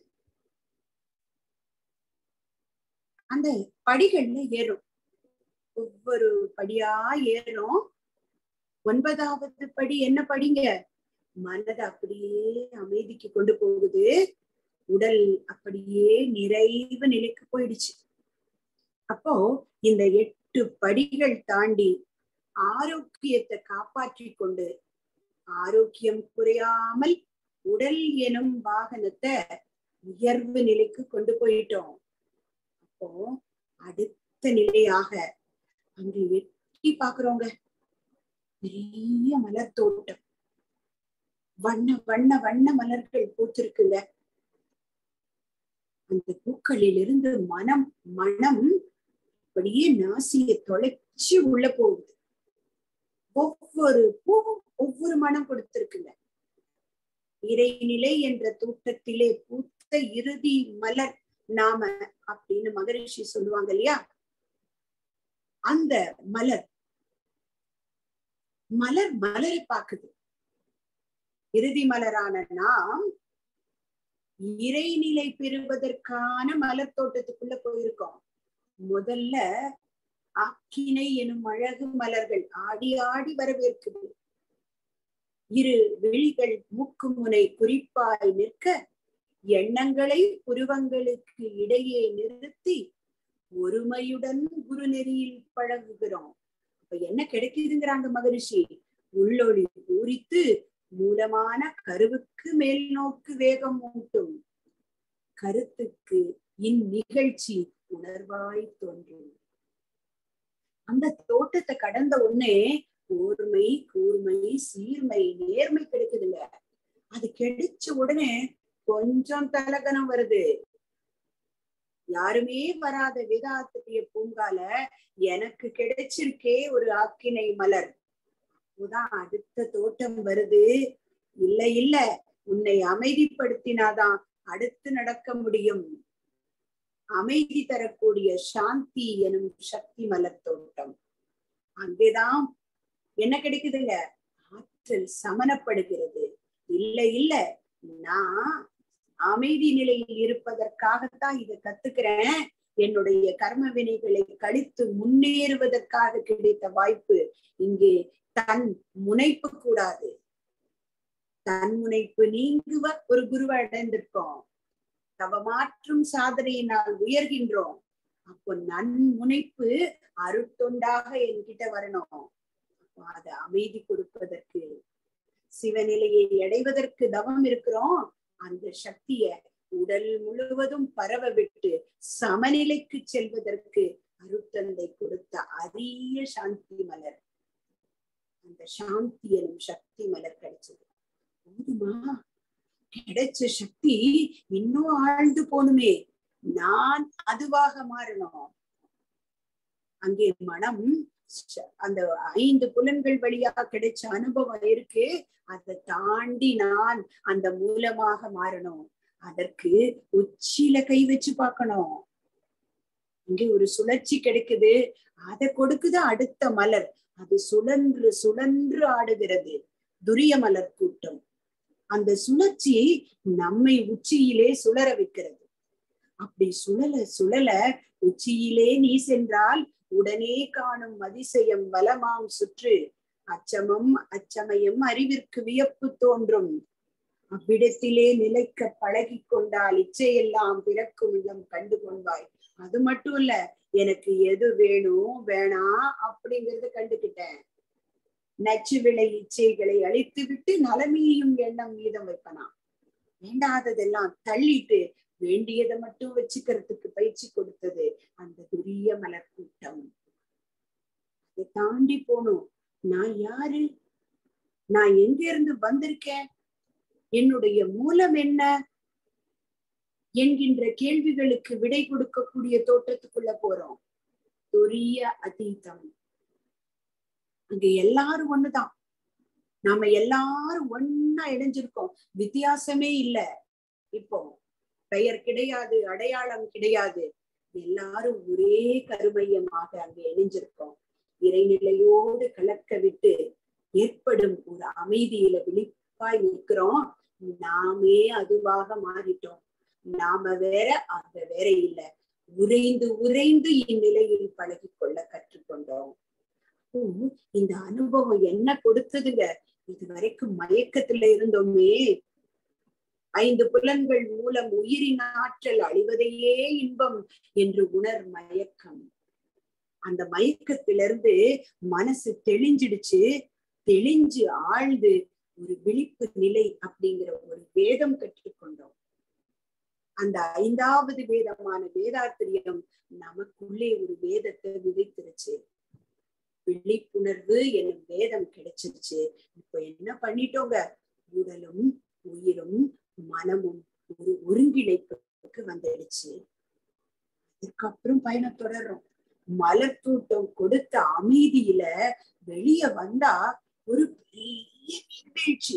அந்த படிகள்ல ஏறும். ஒவ்வொரு படியா ஏறும். ஒன்பதாவது படி என்ன படிங்க? மனதை அப்படியே அமைதிக்கு கொண்டு போகுது. உடல் அப்படியே நிறைவு நிலைக்கு போயிடுச்சு. அப்போ இந்த எட்டு படிகள் தாண்டி ஆரோக்கியத்தை காப்பாற்றி கொண்டு ஆரோக்கியம் குறையாமல் உடல் எனும் வாகனத்தை உயர்வு நிலைக்கு கொண்டு போயிட்டோம். அப்போ அடுத்த நிலையாக அங்கு எட்டி பாக்குறோங்க. பெரிய மலர் தோட்டம். வண்ண வண்ண வண்ண மலர்கள் பூத்திருக்குங்க. அந்த பூக்களில் இருந்து மனம் மனம் அப்படியே நாசியை தொலைச்சி உள்ள போகுது. ஒவ்வொரு பூவும் ஒவ்வொரு மனம் கொடுத்திருக்குங்க. இறைநிலை என்ற தோட்டத்திலே பூத்த இறுதி மலர் நாம அப்படின்னு மகரிஷி சொல்லுவாங்க இல்லையா? அந்த மலர் மலர் மலரை பாக்குது. இறுதி மலரான நாம் இறைநிலை பெறுவதற்கான மலர் தோட்டத்துக்குள்ள போயிருக்கோம். முதல்ல ஆக்கினை எனும் அழகு மலர்கள் ஆடி ஆடி வரவேற்குது. இரு விழிகள் மூக்கு முனை குறிப்பாய் நிற்க எண்ணங்களை புருவங்களுக்கு இடையே நிறுத்தி ஒருமையுடன் குரு நெறியில் பழகுகிறோம். அப்ப என்ன கிடைக்குதுங்கிறாங்க மகரிஷி? உள்ளொளி பூரித்து மூலமான கருவுக்கு மேல் நோக்கு வேகம் ஊட்டும் கருத்துக்கு இந்நிகழ்ச்சி உணர்வாய் தோன்றும். அந்த தோட்டத்தை கடந்த உடனே ஓர்மை, கூர்மை, சீர்மை, நேர்மை கிடைக்குதுல்ல. அது கிடைச்ச உடனே கொஞ்சம் தலகனம் வருது. யாருமே வராத வேதாத்திரிய பூங்கால எனக்கு கிடைச்சிருக்கே ஒரு ஆக்கினை மலர். அப்போதான் அடுத்த தோட்டம் வருது. இல்ல இல்ல உன்னை அமைதிப்படுத்தினாதான் அடுத்து நடக்க முடியும். அமைதி தரக்கூடிய சாந்தி எனும் சக்தி மலர் தோட்டம். அங்கேதான் என்ன கிடைக்குதுங்க? ஆற்றல் சமனப்படுகிறது. இல்ல இல்ல நான் அமைதி நிலையில் இருப்பதற்காகத்தான் இதை கத்துக்கிறேன். என்னுடைய கர்ம வினைகளை கழித்து முன்னேறுவதற்காக கிடைத்த வாய்ப்பு. இங்கே தன் முனைப்பு கூடாது. தன் முனைப்பு நீங்குவ ஒரு குருவை அடைந்திருக்கோம். தவமாற்றும் சாதனையினால் உயர்கின்றோம். அப்போ நன்முனைப்பு அருட்தொண்டாக என்கிட்ட வரணும். அது அமைதி கொடுப்பதற்கு, சிவநிலையை அடைவதற்கு தவம் இருக்கிறோம். அந்த சக்திய உடல் முழுவதும் பரவ விட்டு சமநிலைக்கு செல்வதற்கு அருட்தந்தை கொடுத்த அரிய சாந்தி மலர், அந்த சாந்தி எனும் சக்தி மலர் கிடைச்சது. போதுமா? கிடைச்ச சக்தி இன்னும் ஆழ்ந்து போனுமே. நான் அதுவாக மாறணும். அங்கே மனம் அந்த ஐந்து புலன்கள் வழியாக கிடைச்ச அனுபவம் இருக்கு. அதை தாண்டி நான் அந்த மூலமாக மாறணும். அதற்கு உச்சியில கை வச்சு பார்க்கணும். இங்கே ஒரு சுழற்சி கிடைக்குது, அதை கொடுக்குது அடுத்த மலர். அது சுழன்று சுழன்று ஆடுகிறது, துரிய மலர் கூட்டம். அந்த சுழற்சி நம்மை உச்சியிலே சுழற வைக்கிறது. அப்படி சுழல சுழல உச்சியிலே நீ சென்றால் உடனே காணும் அதிசயம் வலமாம் சுற்று. அச்சமும் அச்சமயம் அறிவிற்கு வியப்பு தோன்றும். அவ்விடத்திலே நிலைக்க பழகி கொண்டால் இச்சையெல்லாம் பிறக்கும் இல்லம் கண்டு கொண்டாய். அது மட்டும் இல்ல, எனக்கு எது வேணும் வேணாம் அப்படிங்கறத கண்டுகிட்டேன். நச்சு விளை இச்சைகளை அழித்து விட்டு நலமையையும் எண்ணம் மீதம் வைப்பனாம். வேண்டாததெல்லாம் தள்ளிட்டு வேண்டியதை மட்டும் வச்சுக்கிறதுக்கு பயிற்சி கொடுத்தது அந்த துரிய மலர் கூட்டம். அதை தாண்டி போனோம். நான் யாரு? நான் எங்க இருந்து வந்திருக்கேன்? என்னுடைய மூலம் என்ன என்கின்ற கேள்விகளுக்கு விடை கொடுக்கக்கூடிய தோற்றத்துக்குள்ள போறோம். துரிய அதீதம். அங்க எல்லாரும் ஒண்ணுதான். நாம எல்லாரும் ஒன்னா இணைஞ்சிருக்கோம். வித்தியாசமே இல்லை. இப்போ பெயர் கிடையாது, அடையாளம் கிடையாது. எல்லாரும் ஒரே கருமையமாக அங்க இணைஞ்சிருக்கோம். இறைநிலையோடு கலக்க விட்டு ஏற்படும் ஒரு அமைதியில விழிப்பாய் நிற்கிறோம். நாமே அதுவாக மாறிட்டோம். நாம வேற, அங்க வேற இல்லை. உறைந்து உறைந்து இந்நிலையில் பழகி கொள்ள கற்றுக்கொண்டோம். இந்த அனுபவம் என்ன கொடுத்ததுங்க? இது வரைக்கும் மயக்கத்துல இருந்தோமே. ஐந்து புலன்கள் மூலம் உயிரின் ஆற்றல் அழிவதையே இன்பம் என்று உணர் மயக்கம். அந்த மயக்கத்திலிருந்து மனசு தெளிஞ்சிடுச்சு. தெளிஞ்சு ஆழ்ந்து ஒரு விழிப்பு நிலை அப்படிங்கிற ஒரு வேதம் கற்றுக்கொண்டோம். அந்த ஐந்தாவது வேதமான வேதாத்திரியம் நமக்குள்ளே ஒரு வேதத்தை விதைத்திருச்சு. விழிப்புணர்வு என்னும் வேதம் கிடைச்சிருச்சு. இப்ப என்ன பண்ணிட்டோங்க? உடலும் உயிரும் மனமும் ஒரு ஒருங்கிணைப்புக்கு வந்துடுச்சு. அதுக்கப்புறம் பயணம் தொடரும். மலர் தூட்டம் கொடுத்த அமைதியில வெளிய வந்தா ஒரு பெரிய நீர்வீழ்ச்சி.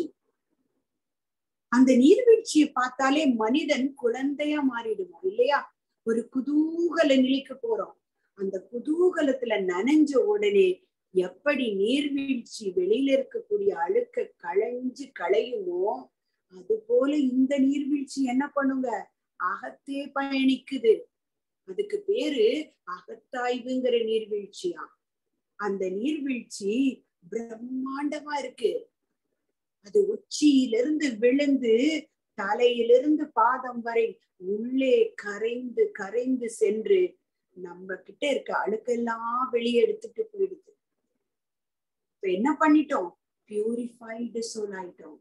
அந்த நீர்வீழ்ச்சியை பார்த்தாலே மனிதன் குழந்தையா மாறிடுவோம் இல்லையா? ஒரு குதூகல நிலைக்கு போறோம். அந்த குதூகலத்துல நனைஞ்ச உடனே எப்படி நீர்வீழ்ச்சி வெளியில இருக்கக்கூடிய அழுக்க களைஞ்சு களையுமோ அது போல இந்த நீர்வீழ்ச்சி என்ன பண்ணுங்க? அகத்தே பயணிக்குது. அதுக்கு பேரு அகத்தாய்வுங்கிற நீர்வீழ்ச்சியா. அந்த நீர்வீழ்ச்சி பிரம்மாண்டமா இருக்கு. அது உச்சியிலிருந்து விழுந்து தலையிலிருந்து பாதம் வரை உள்ளே கரைந்து கரைந்து சென்று நம்ம கிட்ட இருக்க அழுக்கெல்லாம் வெளியே எடுத்துட்டு போயிடுது. இப்ப என்ன பண்ணிட்டோம்? பியூரிஃபைடு சோல் ஆயிட்டோம்.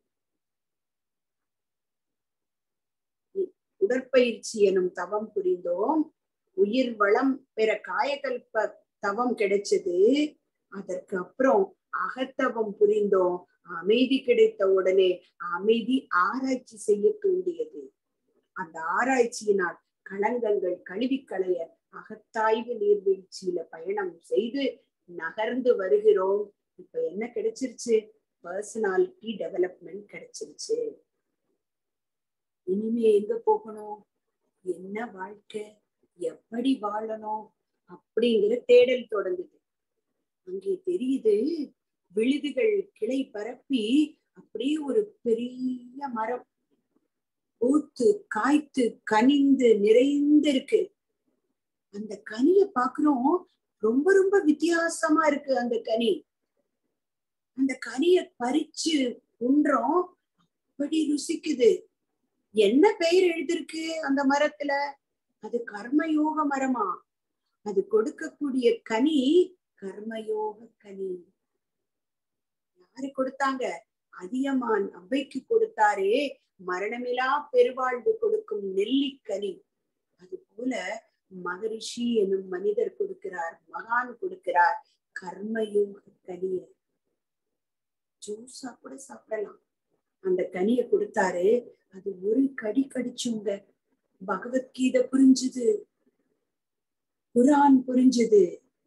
உடற்பயிற்சி எனும் தவம் புரிந்தோம். உயிர் வளம் பெற காயகல்ப தவம் கிடைச்சது. அதற்கு அப்புறம் அகத்தவம் புரிந்தோம். அமைதி கிடைத்த உடனே அமைதி ஆராய்ச்சி செய்ய தூண்டியது. அந்த ஆராய்ச்சியினால் களங்கங்கள் கழுவி களைய அகத்தாய்வு நீர்வீழ்ச்சியில பயணம் செய்து நகர்ந்து வருகிறோம். இப்ப என்ன கிடைச்சிருச்சு? பர்சனாலிட்டி டெவலப்மெண்ட் கிடைச்சிருச்சு. இனிமே எங்க போகணும்? என்ன வாழ்க்கை, எப்படி வாழணும் அப்படிங்கிற தேடல் தொடங்குது. அங்கே தெரியுது விழுதுகள் கிளை பரப்பி அப்படியே ஒரு பெரிய மரம் பூத்து காய்த்து கனிந்து நிறைந்து இருக்கு. அந்த கனியை பாக்குறோம். ரொம்ப ரொம்ப வித்தியாசமா இருக்கு அந்த கனி. அந்த கனியை பறிச்சு உண்றோம். அப்படி ருசிக்குது. என்ன பெயர் எழுதிருக்கு அந்த மரத்துல? அது கர்மயோக மரமா. அது கொடுக்கக்கூடிய கனி கர்மயோக கனி. யாரு கொடுத்தாங்க? அதியமான் அவ்வைக்கு கொடுத்தாரே மரணமிலா பெருவாழ்வு கொடுக்கும் நெல்லிக்கனி. அது போல மகரிஷி எனும் மனிதர் கொடுக்கிறார், மகான் கொடுக்கிறார் கர்மயோக கனிய. ஜூஸா கூட சாப்பிடலாம். அந்த கனிய கொடுத்தாரு. அது ஒரு கடி கடிச்சுங்க பகவத்கீதை புரிஞ்சுது, குரான் புரிஞ்சுது,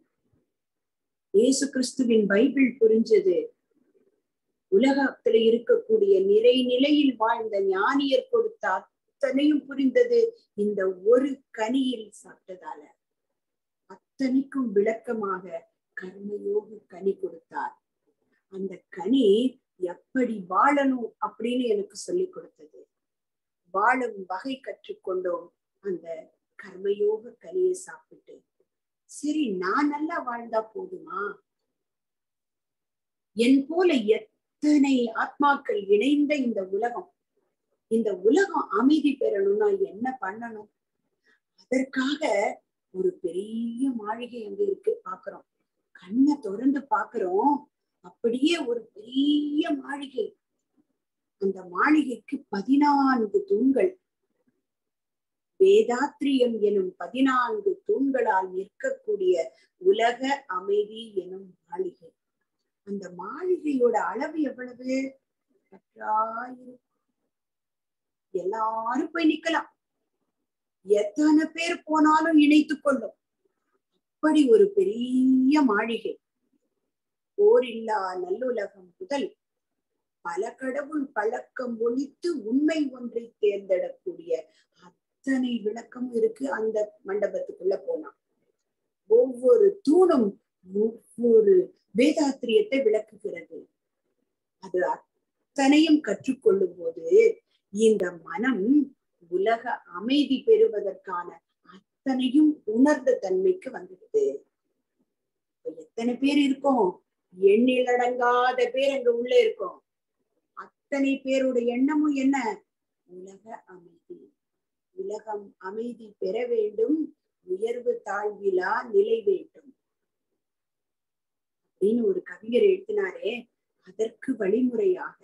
இயேசு கிறிஸ்துவின் பைபிள் புரிஞ்சது, உலகத்துல இருக்கக்கூடிய நிறை நிலையில் வாழ்ந்த ஞானியர் கொடுத்த அத்தனையும் புரிந்தது இந்த ஒரு கனியில் சாப்பிட்டதால. அத்தனைக்கும் விளக்கமாக கர்மயோக கனி கொடுத்தார். அந்த கனி எப்படி வாழணும் அப்படின்னு எனக்கு சொல்லி கொடுத்தது. வாழும் வகை கற்றுக்கொண்டோம் அந்த கர்மயோக கனியை சாப்பிட்டு. சரி, நான் நல்லா வாழ்ந்தா போதுமா? என் போல எத்தனை ஆத்மாக்கள் இணைந்த இந்த உலகம், இந்த உலகம் அமைதி பெறணும்னா என்ன பண்ணணும்? அதற்காக ஒரு பெரிய மாளிகை அங்க இருக்கு, பாக்குறோம். கண்ணை திறந்து பாக்குறோம், அப்படியே ஒரு பெரிய மாளிகை. அந்த மாளிகைக்கு பதினான்கு தூண்கள், வேதாத்திரியம் எனும் பதினான்கு தூண்களால் நிற்கக்கூடிய உலக அமைதி எனும் மாளிகை. அந்த மாளிகையோட அளவு எவ்வளவு? பத்தாயிரம். எல்லாரும் போய் நிக்கலாம், எத்தனை பேர் போனாலும் இணைத்து கொள்ளும். அப்படி ஒரு பெரிய மாளிகை. போரில்லா நல்லுலகம் முதல் பல கடவுள் பழக்கம் ஒழித்து உண்மை ஒன்றை தேர்ந்தெடக்கூடிய அத்தனை விளக்கமும் இருக்கு அந்த மண்டபத்துக்குள்ள போனா. ஒவ்வொரு தூணும் ஒவ்வொரு வேதாத்திரியத்தை விளக்குகிறது. அது அத்தனையும் கற்றுக்கொள்ளும் போது இந்த மனம் உலக அமைதி பெறுவதற்கான அத்தனையும் உணர்ந்த தன்மைக்கு வந்துடுது. எத்தனை பேர் இருக்கோம்? எண்ணிலடங்காத பேர் அங்க உள்ள இருக்கோம். அத்தனை பேருடைய எண்ணமும் என்ன? உலக அமைதி. உலகம் அமைதி பெற வேண்டும், உயர்வு தாழ்விலா நிலை வேண்டும் அப்படின்னு ஒரு கவிஞர் எழுதினாரே. அதற்கு வழிமுறையாக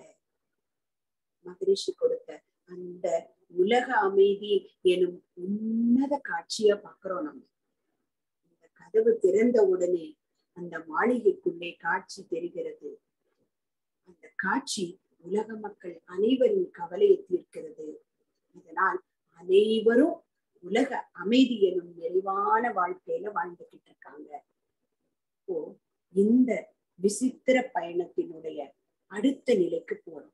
மகரிஷி கொடுத்த அந்த உலக அமைதி எனும் உன்னத காட்சிய பாக்குறோம். நம்ம இந்த கதவு திறந்த உடனே அந்த மாளிகைக்குள்ளே காட்சி தெரிகிறது. அந்த காட்சி உலக மக்கள் அனைவரின் கவலையை தீர்க்கிறது. அதனால் அனைவரும் உலக அமைதி எனும் நிறைவான வாழ்க்கையில வாழ்ந்துகிட்டு இருக்காங்க. இப்போ இந்த விசித்திர பயணத்தினுடைய அடுத்த நிலைக்கு போறோம்.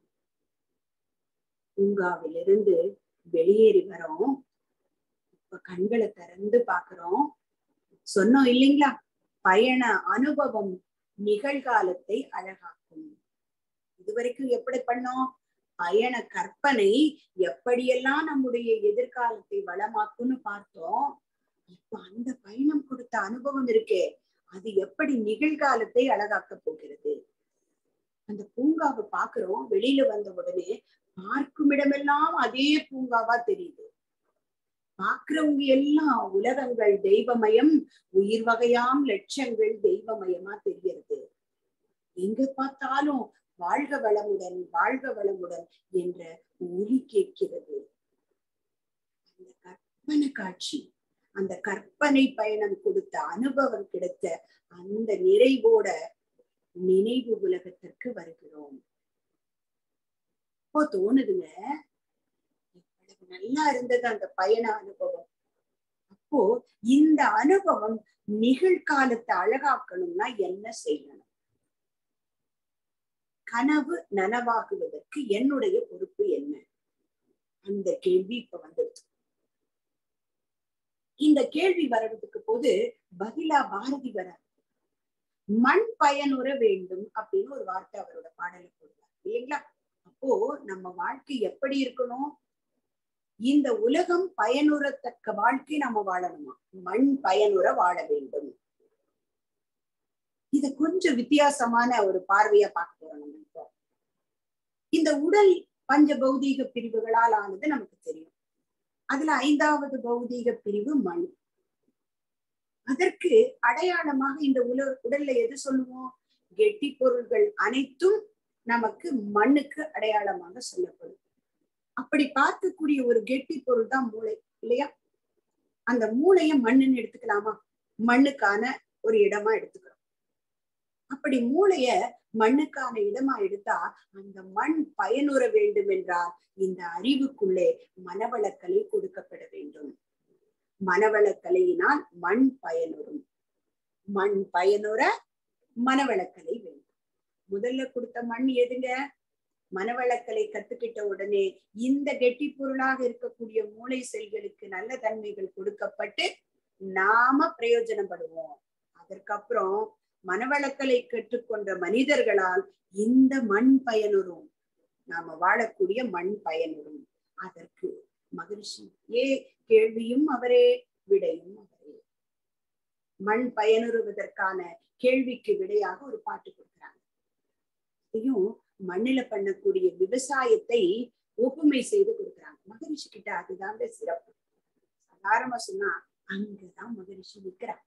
பூங்காவிலிருந்து வெளியேறி வரோம். இப்ப கண்களை திறந்து பாக்குறோம். சொன்னோம் இல்லைங்களா, பயண அனுபவம் நிகழ்காலத்தை அழகாக்கும். இதுவரைக்கும் எப்படி பண்ணோம்? பயண கற்பனை எப்படியெல்லாம் நம்முடைய எதிர்காலத்தை வளமாக்கும்னு பார்த்தோம். இப்ப அந்த பயணம் கொடுத்த அனுபவம் இருக்கே, அது எப்படி நிகழ்காலத்தை அழகாக்க போகிறது? அந்த பூங்காவை பாக்குறோம். வெளியில வந்த உடனே பார்க்கும் இடமெல்லாம் அதே பூங்காவா தெரியுது. பாக்குறவங்க எல்லாம் உலகங்கள் தெய்வமயம், உயிர் வகையாம் லட்சங்கள் தெய்வமயமா தெரிகிறது. எங்க பார்த்தாலும் வாழ்க வளமுடன் வாழ்க வளமுடன் என்ற ஒலி கேட்கிறது. அந்த கற்பனை காட்சி, அந்த கற்பனை பயணம் கொடுத்த அனுபவம் கிடைத்த அந்த நிறைவோட நினைவு உலகத்திற்கு வருகிறோம். இப்போ தோணுதுங்க, எவ்வளவு நல்லா இருந்தது அந்த பயண அனுபவம். அப்போ இந்த அனுபவம் நிகழ்காலத்தை அழகாக்கணும்னா என்ன செய்யணும்? கனவு நனவாகுவதற்கு என்னுடைய பொறுப்பு என்ன? அந்த கேள்வி இப்ப வந்துருச்சு. இந்த கேள்வி வர்றதுக்கு போது பதிலா பாரதி வர மண் பயனுற வேண்டும் அப்படின்னு ஒரு வார்த்தை அவரோட பாடல போடுவார் இல்லைங்களா? அப்போ நம்ம வாழ்க்கை எப்படி இருக்கணும்? இந்த உலகம் பயனுறத்தக்க வாழ்க்கை நம்ம வாழணுமா? மண் பயனுற வாழ வேண்டும். இத கொஞ்சம் வித்தியாசமான ஒரு பார்வையா பார்க்க போறோம். நம்ம இப்போ இந்த உடல் பஞ்ச பௌதீக பிரிவுகளால் ஆனது நமக்கு தெரியும். அதுல ஐந்தாவது பௌதீக பிரிவு மண். அதற்கு அடையாளமாக இந்த உல உடல்ல எது சொல்லுவோம்? கெட்டி பொருள்கள் அனைத்தும் நமக்கு மண்ணுக்கு அடையாளமாக சொல்லப்படும். அப்படி பார்க்கக்கூடிய ஒரு கெட்டி பொருள் தான் மூளை, இல்லையா? அந்த மூளைய மண்ணுன்னு எடுத்துக்கலாமா? மண்ணுக்கான ஒரு இடமா எடுத்துக்கிறோம். அப்படி மூளைய மண்ணுக்கான இடமா எடுத்தா அந்த மண் பயனுற வேண்டும் என்றால் இந்த அறிவுக்குள்ளே மனவளக்கலை கொடுக்கப்பட வேண்டும். மனவளக்கலையினால் மண் பயனுறும். மண் பயனுற மனவளக்கலை வேண்டும். முதல்ல கொடுத்த மண் எதுங்க? மனவளக்கலை கத்துக்கிட்ட உடனே இந்த கெட்டி பொருளாக இருக்கக்கூடிய மூளை செல்களுக்கு நல்ல தன்மைகள் கொடுக்கப்பட்டு நாம பிரயோஜனப்படுவோம். அதற்கப்புறம் மனவளக்கலை கற்றுக்கொண்ட மனிதர்களால் இந்த மண் பயனுறும். நாம வாழக்கூடிய மண் பயனுறும். அதற்கு மகிழ்ச்சி ஏ கேள்வியும் அவரே, விடையும் அவரே. மண் பயனுறுவதற்கான கேள்விக்கு விடையாக ஒரு பாட்டு கொடுக்குறாங்க. இதையும் மண்ணில பண்ணக்கூடிய விவசாயத்தை ஒப்புமை செய்து கொடுக்குறாங்க. மகிழ்ச்சி கிட்ட அதுதான் சிறப்பு. சாதாரணமா சொன்னா அங்கதான் மகிழ்ச்சி நிற்கிறாங்க.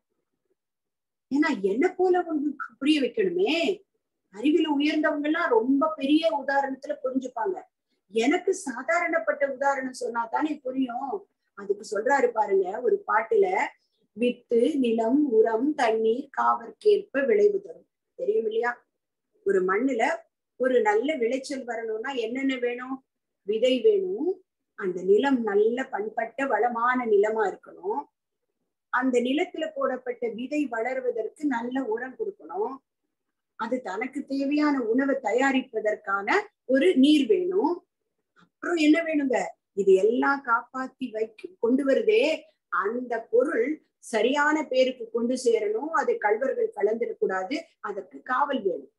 ஏன்னா என்ன போல உங்களுக்கு புரிய வைக்கணுமே. அறிவில உயர்ந்தவங்க எல்லாம் ரொம்ப பெரிய உதாரணத்துல புரிஞ்சுப்பாங்க. எனக்கு சாதாரணப்பட்ட உதாரணம் சொன்னா தானே புரியும். அதுக்கு சொல்றாரு பாருங்க ஒரு பாட்டுல, வித்து நிலம் உரம் தண்ணீர் காவற்கேற்ப விளைவு தரும். தெரியும் இல்லையா? ஒரு மண்ணுல ஒரு நல்ல விளைச்சல் வரணும்னா என்னென்ன வேணும்? விதை வேணும். அந்த நிலம் நல்ல பண்பட்ட வளமான நிலமா இருக்கணும். அந்த நிலத்துல போடப்பட்ட விதை வளர்வதற்கு நல்ல உரம் கொடுக்கணும். அது தனக்கு தேவையான உணவை தயாரிப்பதற்கான ஒரு நீர் வேணும். அப்புறம் என்ன வேணுங்க? இது எல்லாம் காப்பாத்தி வைக்க கொண்டு வருதே அந்த பொருள் சரியான பேருக்கு கொண்டு சேரணும். அது கள்வர்கள் கலந்துடக்கூடாது. அதற்கு காவல் வேணும்.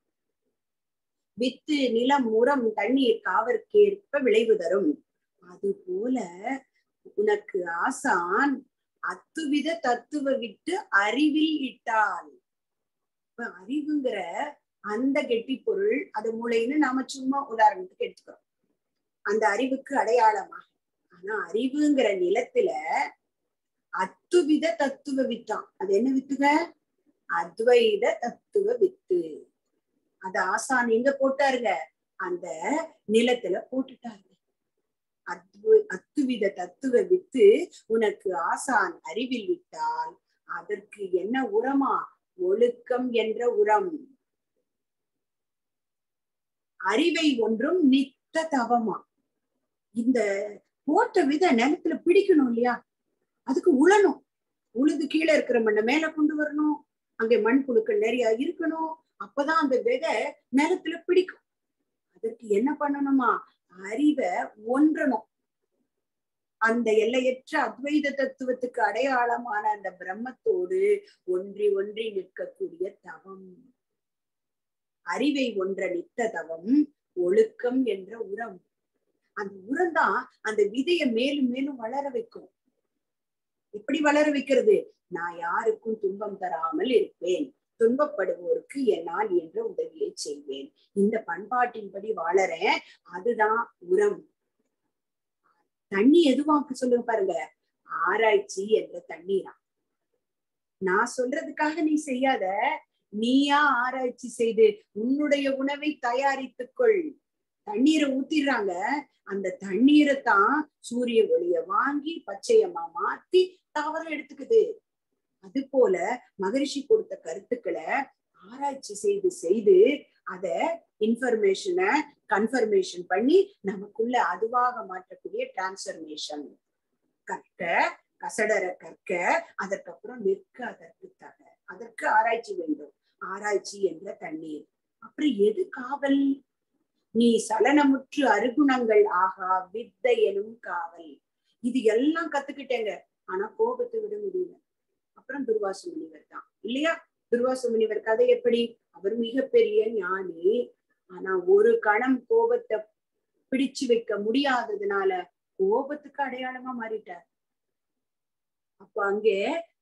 வித்து நிலம் உரம் தண்ணீர் காவற்கேற்ப விளைவு தரும். அது போல உனக்கு ஆசான் அத்துவித தத்துவ விட்டு அறிவில் இட்டால். இப்ப அறிவுங்கிற அந்த கெட்டி பொருள் அது மூளைன்னு நாம சும்மா உதாரணத்துக்கு எடுத்துக்கிறோம். அந்த அறிவுக்கு அடையாளமாக. ஆனா அறிவுங்கிற நிலத்துல அத்துவித தத்துவ வித்தான். அது என்ன வித்துங்க? அத்வைத தத்துவ வித்து. அது ஆசான் எங்க போட்டாருங்க? அந்த நிலத்துல போட்டுட்டாருங்க. அத்வ அத்துவித தத்துவ வித்து உனக்கு ஆசான் அறிவில் விட்டால் அதற்கு என்ன உரமா? ஒழுக்கம் என்ற உரம். அறிவை ஒன்றும் நித்த தவமா. இந்த போட்ட வித நிலத்துல பிடிக்கணும் இல்லையா? அதுக்கு உழணும். உழுது கீழே இருக்கிற மண்ணை மேல கொண்டு வரணும். அங்கே மண் புழுக்கள் நிறைய இருக்கணும். அப்பதான் அந்த விதை நிலத்துல பிடிக்கும். அதற்கு என்ன பண்ணணுமா? அறிவை ஒன்றணும். அந்த எல்லையற்ற அத்வைத தத்துவத்துக்கு அடையாளமான அந்த பிரம்மத்தோடு ஒன்றி ஒன்றி நிற்கக்கூடிய தவம். அறிவை ஒன்ற நித்த தவம் ஒழுக்கம் என்ற உரம். அந்த உரம் தான் அந்த விதையை மேலும் மேலும் வளர வைக்கும். எப்படி வளர வைக்கிறது? நான் யாருக்கும் துன்பம் தராமல் இருப்பேன். துன்பப்படுவோருக்கு என்னால் என்ற உதவியை செய்வேன். இந்த பண்பாட்டின்படி வாழறேன். அதுதான் உரம். தண்ணி எதுவாக்கு சொல்லுங்க பாருங்க. ஆராய்ச்சி என்ற தண்ணீரா. நான் சொல்றதுக்காக நீ செய்யாத. நீயா ஆராய்ச்சி செய்து உன்னுடைய உணவை தயாரித்துக்கொள். தண்ணீரை ஊத்திடுறாங்க. அந்த தண்ணீரை தான் சூரிய ஒளிய வாங்கி பச்சையமா மாத்தி தாவரம் எடுத்துக்குது. அது போல மகரிஷி கொடுத்த கருத்துக்களை ஆராய்ச்சி செய்து செய்து அத இன்ஃபர்மேஷனை கன்ஃபர்மேஷன் பண்ணி நமக்குள்ள அதுவாக மாற்றக்கூடிய டிரான்ஸ்பர்மேஷன். கற்க கசடர கற்க, அதற்கப்புறம் நிற்க அதற்கு தக. அதற்கு ஆராய்ச்சி வேண்டும். ஆராய்ச்சி என்ற தண்ணீர். அப்புறம் எது காவல்? நீ சலனமுற்று அருகுணங்கள் ஆகா வித்தை எனும் காவல். இது எல்லாம் கத்துக்கிட்டேங்க. ஆனா கோபத்தை விட முடியல. அப்புறம் துர்வாச முனிவர் தான் இல்லையா? துர்வாச முனிவர் கதை எப்படி? அவர் மிகப்பெரிய ஞானி. ஆனா ஒரு கணம் கோபத்தை பிடிச்சு வைக்க முடியாததுனால கோபத்துக்கு அடையாளமா மாறிட்டார். அப்ப அங்கே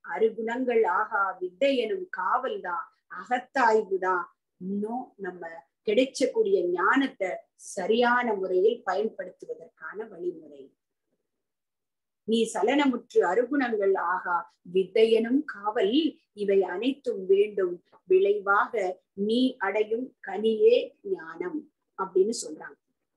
அருகுணங்கள் ஆகா வித்தை எனும் காவல் தான், அகத்தாய்வு தான் இன்னும் நம்ம கிடைச்சக்கூடிய ஞானத்தை சரியான முறையில் பயன்படுத்துவதற்கான வழிமுறை. நீ சலனமுற்று அருகுணங்கள் ஆகா வித்தையனும் காவல் இவை அனைத்தும் வேண்டும் விளைவாக நீ அடையும் கனியே ஞானம் அப்படின்னு சொல்றாங்க.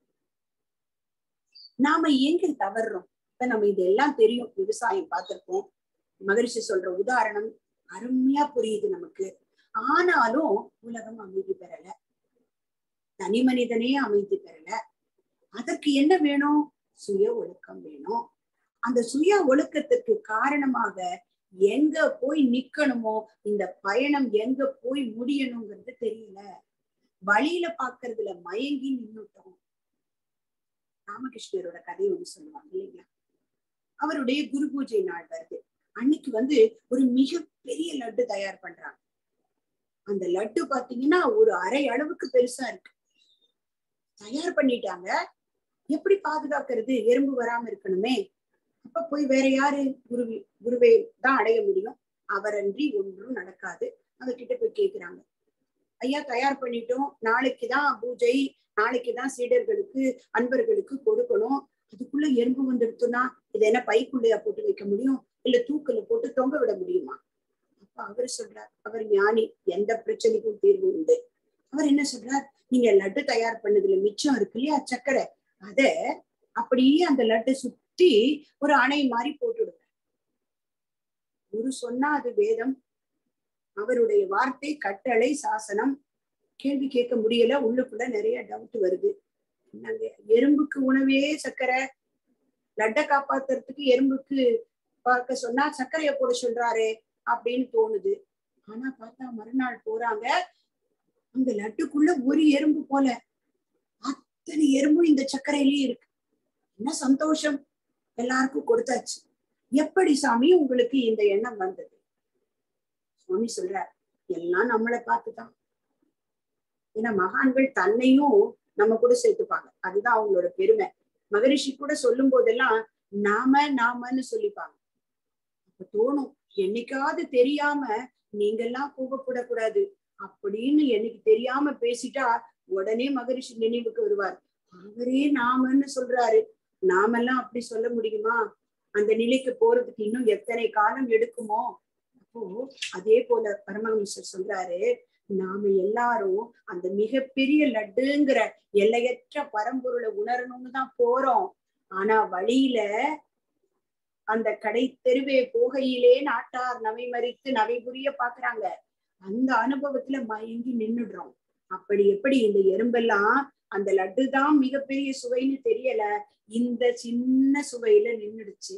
நாம எங்க தவறுறோம்? இப்ப நம்ம இதெல்லாம் தெரியும், விவசாயம் பார்த்திருப்போம். மகரிஷி சொல்ற உதாரணம் அருமையா புரியுது நமக்கு. ஆனாலும் உலகம் அமைதி பெறல, தனி மனிதனே அமைதி பெறல. அதற்கு என்ன வேணும்? சுய ஒழுக்கம் வேணும். அந்த சுய ஒழுக்கத்துக்கு காரணமாக எங்க போய் நிக்கணுமோ, இந்த பயணம் எங்க போய் முடியணுங்கிறது தெரியல. வழியில பாக்குறதுல மயங்கி நின்னுட்டோம். ராமகிருஷ்ணரோட கதை ஒண்ணு சொல்லுவாங்க இல்லைங்களா? அவருடைய குரு பூஜை நாள் வருது. அன்னைக்கு வந்து ஒரு மிகப்பெரிய லட்டு தயார் பண்றாங்க. அந்த லட்டு பாத்தீங்கன்னா ஒரு அரை அளவுக்கு பெருசா இருக்கு. தயார் பண்ணிட்டாங்க. எப்படி பாதுகாக்கிறது? எறும்பு வராம இருக்கணுமே. அப்ப போய் வேற யாரு? குருவி குருவை தான் அடைய முடியும். அவரன்றி ஒன்றும் நடக்காது. அவர்கிட்ட போய் கேக்குறாங்க, ஐயா தயார் பண்ணிட்டோம், நாளைக்குதான் பூஜை, நாளைக்குதான் சீடர்களுக்கு அன்பர்களுக்கு கொடுக்கணும். அதுக்குள்ள எறும்பு வந்துடுத்துனா இதை என்ன பைக்குள்ளையா போட்டு வைக்க முடியும்? இல்ல தூக்கல போட்டு தொங்க விட முடியுமா? அப்ப அவரு சொல்றார், அவர் ஞானி, எந்த பிரச்சனைக்கும் தீர்வு உண்டு. அவர் என்ன சொல்றார், நீங்க லட்டு தயார் பண்ணதுல மிச்சம் இருக்கு இல்லையா சக்கரை, அத அப்படியே அந்த லட்டு சுத்தி ஒரு அணை மாதிரி போட்டுடுங்க. குரு சொன்னா அது வேதம், அவருடைய வார்த்தை கட்டளை சாசனம். கேள்வி கேட்க முடியல, உள்ளுக்குள்ள நிறைய டவுட் வருது. என்னங்க எறும்புக்கு உணவே சர்க்கரை, லட்டை காப்பாத்துறதுக்கு எறும்புக்கு பார்க்க சொன்னா சர்க்கரையை போட சொல்றாரு அப்படின்னு தோணுது. ஆனா பார்த்தா மறுநாள் போறாங்க, அந்த லட்டுக்குள்ள ஒரு எறும்பு போல அத்தனை எறும்பும் இந்த சர்க்கரையிலேயே இருக்கு. என்ன சந்தோஷம், எல்லாருக்கும் கொடுத்தாச்சு. எப்படி சாமி உங்களுக்கு இந்த எண்ணம் வந்தது? சுவாமி சொல்றார், எல்லாம் நம்மளை பார்த்துதான். ஏன்னா மகான்கள் தன்னையும் நம்ம கூட சேர்த்துப்பாங்க, அதுதான் அவங்களோட பெருமை. மகரிஷி கூட சொல்லும் போதெல்லாம் நாம நாமன்னு சொல்லிப்பாங்க. அப்ப தோணும், என்னைக்காவது தெரியாம நீங்கெல்லாம் கோபப்படக்கூடாது அப்படின்னு என்னைக்கு தெரியாம பேசிட்டா உடனே மகரிஷி நினைவுக்கு வருவார். அவரே நாமன்னு சொல்றாரு, நாமெல்லாம் அப்படி சொல்ல முடியுமா? அந்த நிலைக்கு போறதுக்கு இன்னும் எத்தனை காலம் எடுக்குமோ? அப்போ அதே போல பரமஹம்சர் சொல்றாரு, நாம எல்லாரும் அந்த மிகப்பெரிய லட்டுங்கிற எல்லையற்ற பரம்பொருளை உணரணும்னு தான் போறோம். ஆனா வழியில அந்த கடை தெருவே போகையிலே நாட்டார் நவை மறித்து நவை புரிய பாக்குறாங்க. அந்த அனுபவத்துல மயங்கி நின்னுடுறோம். அப்படி எப்படி இந்த எறும்பெல்லாம் அந்த லட்டு தான் மிகப்பெரிய சுவைன்னு தெரியல, இந்த சின்ன சுவையில நின்னுடுச்சு.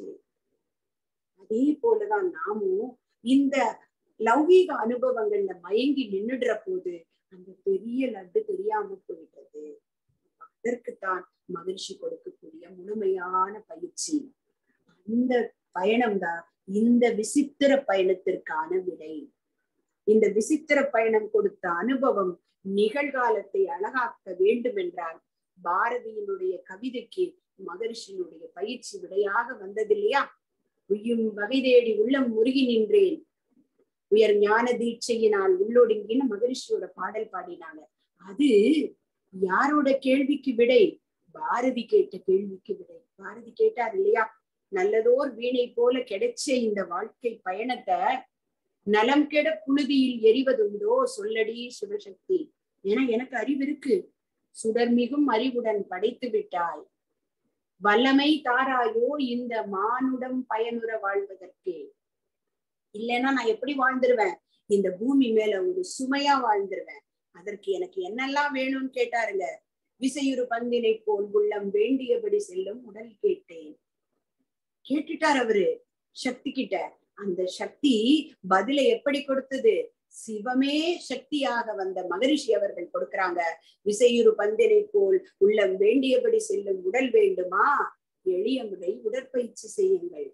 அதே போலதான் நாமும் இந்த லௌகீக அனுபவங்கள்ல மயங்கி நின்னுடுற போது அந்த பெரிய லட்டு தெரியாம போயிட்டது. அதற்குத்தான் மகிழ்ச்சி கொடுக்கக்கூடிய முழுமையான பயிற்சி. அந்த பயணம்தான் இந்த விசித்திர பயணத்திற்கான விடை. இந்த விசித்திர பயணம் கொடுத்த அனுபவம் நிகழ்காலத்தை அழகாக்க வேண்டும் என்றால் பாரதியினுடைய கவிதைக்கு மகரிஷியினுடைய பயிற்சி விடையாக வந்தது இல்லையா? உய்யும் வகை தேடி உள்ளம் முருகி நின்றேன், உயர் ஞான தீட்சையினால் உள்ளொடுங்கின மகரிஷியோட பாடல் பாடினாங்க. அது யாரோட கேள்விக்கு விடை? பாரதி கேட்ட கேள்விக்கு விடை. பாரதி கேட்டார் இல்லையா, நல்லதோர் வீணை போல கிடைச்ச இந்த வாழ்க்கை பயணத்தை நலம் கெட புழுதியில் எரிவதுண்டோ சொல்லடி சிவசக்தி. ஏன்னா எனக்கு அறிவு இருக்கு, சுடர்மிகும் அறிவுடன் படைத்து விட்டாய், வல்லமை தாராயோ இந்த மானுடம் பயனுற வாழ்வதற்கே. இல்லைன்னா நான் எப்படி வாழ்ந்துருவேன்? இந்த பூமி மேல ஒரு சுமையா வாழ்ந்துருவேன். அதற்கு எனக்கு என்னெல்லாம் வேணும்னு கேட்டாருங்க. விசையுறு பந்தினை போல் உள்ளம் வேண்டியபடி செல்லும் உடல் கேட்டேன். கேட்டுட்டார் அவரு சக்தி கிட்ட. அந்த சக்தி பதில எப்படி கொடுத்தது? சிவமே சக்தியாக வந்த மகரிஷி அவர்கள் கொடுக்கிறாங்க. விசையுறு பந்தினை போல் உள்ளம் வேண்டியபடி செல்லும் உடல் வேண்டுமா? எளிய முறை உடற்பயிற்சி செய்யுங்கள்.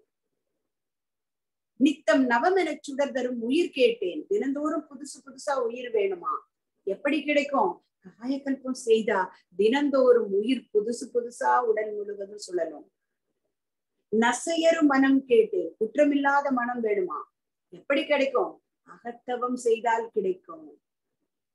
நித்தம் நவமென சுடர் தரும் உயிர் கேட்டேன். தினந்தோறும் புதுசு புதுசா உயிர் வேணுமா? எப்படி கிடைக்கும்? காயக்கல்பம் செய்தா தினந்தோறும் உயிர் புதுசு புதுசா உடல் முழுவதும் சுழலும். நசையறு மனம் கேட்டேன். குற்றமில்லாத மனம் வேணுமா? எப்படி கிடைக்கும்? அகத்தவம் செய்தால் கிடைக்கும்.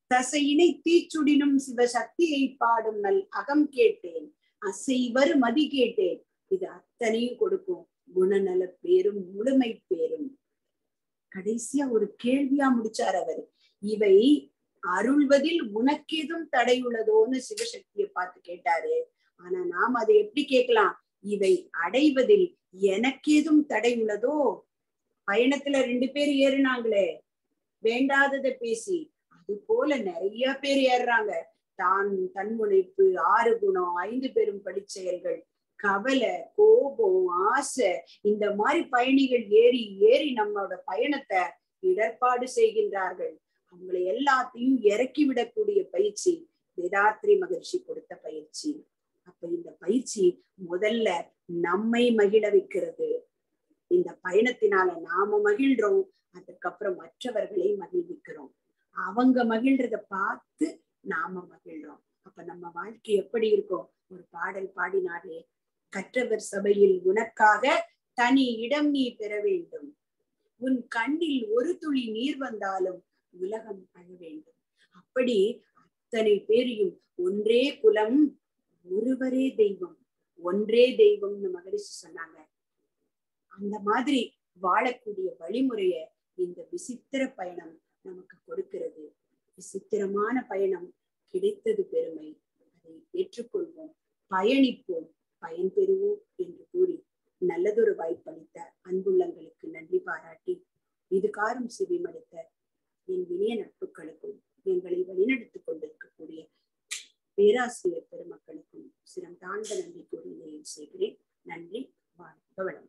தசையினை தீச்சுடினும் சிவசக்தியை பாடும் நல் அகம் கேட்டேன், அசைவர் மதி கேட்டேன். இது அத்தனையும் கொடுக்கும் குணநல பேரும் முழுமை பேரும். கடைசியா ஒரு கேள்வியா முடிச்சார் அவர். இவை அருள்வதில் உனக்கேதும் தடை உள்ளதோன்னு சிவசக்தியை பார்த்து கேட்டாரு. ஆனா நாம் அதை எப்படி கேட்கலாம்? இவை அடைவதில் எனக்கேதும் தடை உள்ளதோ? பயணத்துல ரெண்டு பேர் ஏறினாங்களே வேண்டாததை பேசி, அது போல நிறைய பேர் ஏறுறாங்க. தான் தன்முனைப்பு, ஆறு குணம், ஐந்து பெரும் படிச்செயல்கள், கவலை, கோபம், ஆசை, இந்த மாதிரி பயணிகள் ஏறி ஏறி நம்மளோட பயணத்தை இடர்பாடு செய்கின்றார்கள். அவங்களை எல்லாத்தையும் இறக்கி விடக்கூடிய பயிற்சி வேதாத்ரி மகர்ஷி கொடுத்த பயிற்சி. அப்ப இந்த பயிற்சி முதல்ல நம்மை மகிழ வைக்கிறது. இந்த பயணத்தினால நாம மகிழ்றோம், அதுக்கப்புறம் மற்றவர்களை மகிழ்விக்கிறோம். அவங்க மகிழ்றத பார்த்து நாம மகிழ்றோம். அப்ப நம்ம வாழ்க்கை எப்படி இருக்கும்? ஒரு பாடல் பாடினாலே, கற்றவர் சபையில் உனக்காக தனி இடம் நீ பெற வேண்டும், உன் கண்ணில் ஒரு துளி நீர் வந்தாலும் உலகம் அழ வேண்டும். அப்படி அத்தனை பேரையும் ஒன்றே குலம் ஒருவரே தெய்வம், ஒன்றே தெய்வம்னு மகரிஷி சொன்னாங்க. அந்த மாதிரி வாழக்கூடிய வழிமுறைய இந்த விசித்திர பயணம் நமக்கு கொடுக்கிறது. விசித்திரமான பயணம் கிடைத்தது பெருமை, அதை ஏற்றுக்கொள்வோம், பயணிப்போம், பயன் பெறுவோம் என்று கூறி நல்லதொரு வாய்ப்பளித்த அன்புள்ளங்களுக்கு நன்றி பாராட்டி, இதுகாரும் செவிமடுத்த என் இனிய நட்புகளுக்கும் எங்களை வழிநடத்திக் கொண்டிருக்கக்கூடிய பேராசிரியர் பெருமக்களுக்கும் சிரம் தாழ்ந்த நன்றி கூறி நிறைவு செய்கிறேன். நன்றி. வாழ்க வளம்.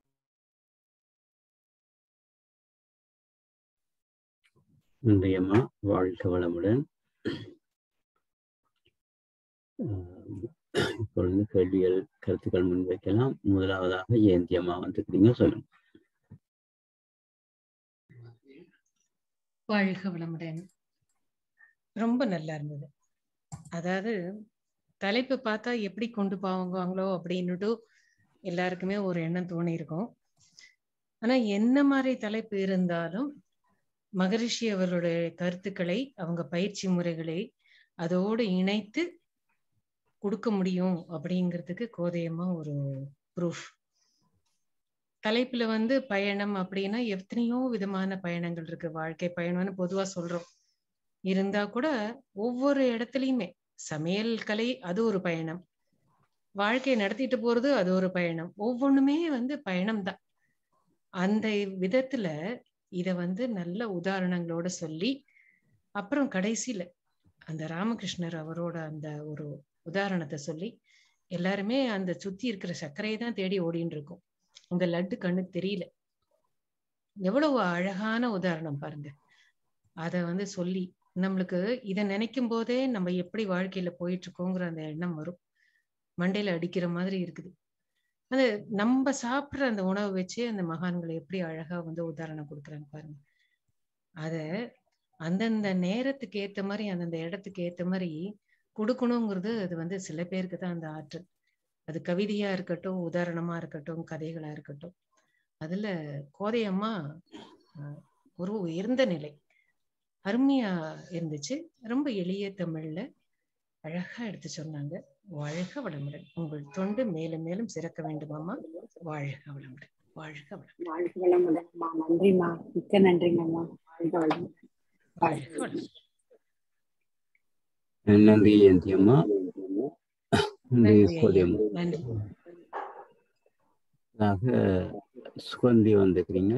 நன்றியம்மா, வாழ்க வளமுடன். இப்பொழுது கேள்விகள் கருத்துக்கள் முன்வைக்கலாம். முதலாவதாக ஜெயந்தியம்மா வந்துக்கிறீங்க, சொல்லுங்க. வாழ்க வளமுடன். ரொம்ப நல்லா இருந்தது. அதாவது தலைப்பு பார்த்தா எப்படி கொண்டு போவாங்களோ அப்படின்னுட்டு எல்லாருக்குமே ஒரு எண்ணம் தோணி இருக்கும். ஆனா என்ன மாதிரி தலைப்பு இருந்தாலும் மகரிஷி அவர்களுடைய கருத்துக்களை, அவங்க பயிற்சி முறைகளை அதோடு இணைத்து கொடுக்க முடியும் அப்படிங்கிறதுக்கு கோதையம்மா ஒரு ப்ரூஃப். தலைப்புல வந்து பயணம் அப்படின்னா எத்தனையோ விதமான பயணங்கள் இருக்கு. வாழ்க்கை பயணம்னு பொதுவா சொல்றோம். இருந்தா கூட ஒவ்வொரு இடத்துலயுமே சமையல் கலை அது ஒரு பயணம், வாழ்க்கையை நடத்திட்டு போறது அது ஒரு பயணம். ஒவ்வொன்றுமே வந்து பயணம் தான். அந்த விதத்துல இத வந்து நல்ல உதாரணங்களோட சொல்லி, அப்புறம் கடைசியில அந்த ராமகிருஷ்ணர் அவரோட அந்த ஒரு உதாரணத்தை சொல்லி, எல்லாருமே அந்த சுத்தி இருக்கிற சர்க்கரையை தான் தேடி ஓடின்னு இருக்கும். அந்த லட்டு கண்ணுக்கு தெரியல. எவ்வளவு அழகான உதாரணம் பாருங்க. அத வந்து சொல்லி நம்மளுக்கு இதை நினைக்கும் போதே நம்ம எப்படி வாழ்க்கையில போயிட்டு இருக்கோங்கிற அந்த எண்ணம் வரும். மண்டையில அடிக்கிற மாதிரி இருக்குது. அது நம்ம சாப்பிடுற அந்த உணவை வச்சே அந்த மகான்களை எப்படி அழகா வந்து உதாரணம் கொடுக்குறாங்க பாருங்க. அத அந்தந்த நேரத்துக்கு ஏத்த மாதிரி, அந்தந்த இடத்துக்கு ஏத்த மாதிரி கொடுக்கணுங்கிறது அது வந்து சில பேருக்கு தான் அந்த ஆற்றல். அது கவிதையா இருக்கட்டும், உதாரணமா இருக்கட்டும், கதைகளா இருக்கட்டும். அதுல கோதையம்மா ஒரு உயர்ந்த நிலை, அருமையா இருந்துச்சு. ரொம்ப எளிய தமிழ்ல அழகா எடுத்து சொன்னாங்க. வாழ்க வளமுடன். உங்கள் தொண்டு மேலும் மேலும் சிறக்க வேண்டுமாமா. வாழ்க வளமுடன். வாழ்க வளமுடன். வாழ்க வளமுடன். நன்றிமா, மிக்க நன்றிங்கம்மா. வாழ்க வளமுடன். வாழ்க வளமுடன். நன்றி ஜெயந்தியம்மா. நன்றி. சுகந்தி வந்துக்கிறீங்க.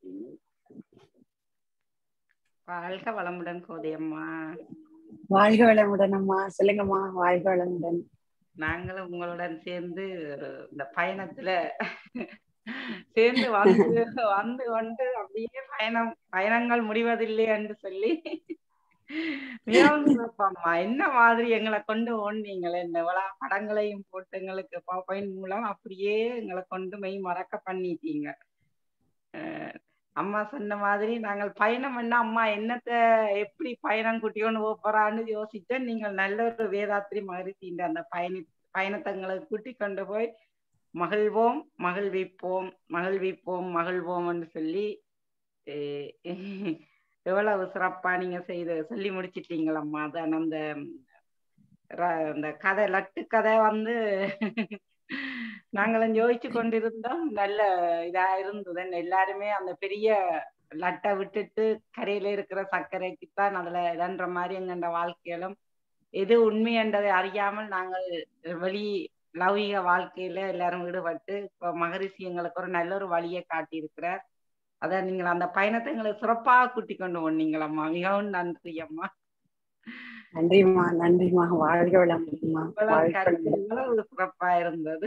வாழ்க வளமுடன் கோதையம்மா. வாழ்க வளமுடன் அம்மா. சொல்லுங்கம்மா. வாழ்க வளமுடன். நாங்களும் உங்களுடன் சேர்ந்து இந்த பயணத்துல சேர்ந்து வந்து வந்து வந்து அப்படியே பயணம் பயணங்கள் முடிவதில்லை என்று சொல்லி மிகவும் சிறப்பம்மா. என்ன மாதிரி எங்களை கொண்டு ஓடுனீங்களே, இந்த விழா படங்களையும் போட்டு எங்களுக்கு பாயிண்ட் மூலம் அப்படியே எங்களை கொண்டு மெய் மறக்க பண்ணிட்டீங்க. அஹ் அம்மா சொன்ன மாதிரி நாங்கள் பயணம் பண்ண அம்மா என்னத்த எப்படி பயணம் குட்டியோன்னு போறான்னு யோசிச்சேன். நீங்கள் நல்ல ஒரு வேதாத்திரி மகிழ்ச்சின்ற அந்த பயணி பயணத்தங்களை கூட்டி கொண்டு போய் மகிழ்வோம் மகிழ்விப்போம் மகிழ்விப்போம் மகிழ்வோம் என்று சொல்லி எவ்வளவு சிறப்பா நீங்க செய்து சொல்லி முடிச்சிட்டீங்களம்மா. அதான் அந்த அந்த கதை லட்டு கதை வந்து நாங்களும் யோசிச்சு கொண்டிருந்தோம். நல்ல இதா இருந்தது. எல்லாருமே அந்த பெரிய லட்டை விட்டுட்டு கரையில இருக்கிற சர்க்கரைக்குத்தான் அதுல இதன்ற மாதிரி எங்கண்ட வாழ்க்கையிலும் எது உண்மை என்றதை அறியாமல் நாங்கள் வெளி லௌகிக வாழ்க்கையில எல்லாரும் ஈடுபட்டு இப்போ மகரிஷி எங்களுக்கு ஒரு நல்ல ஒரு வழியை காட்டியிருக்கிறார். அத நீங்கள் அந்த பயணத்தை எங்களுக்கு சிறப்பாக கூட்டி கொண்டு போனீங்களம்மா. மிகவும் நன்றி அம்மா. நன்றிம்மா, நன்றிம்மா. வாழ்க வளமுமா. இவ்வளவு சிறப்பா இருந்தது.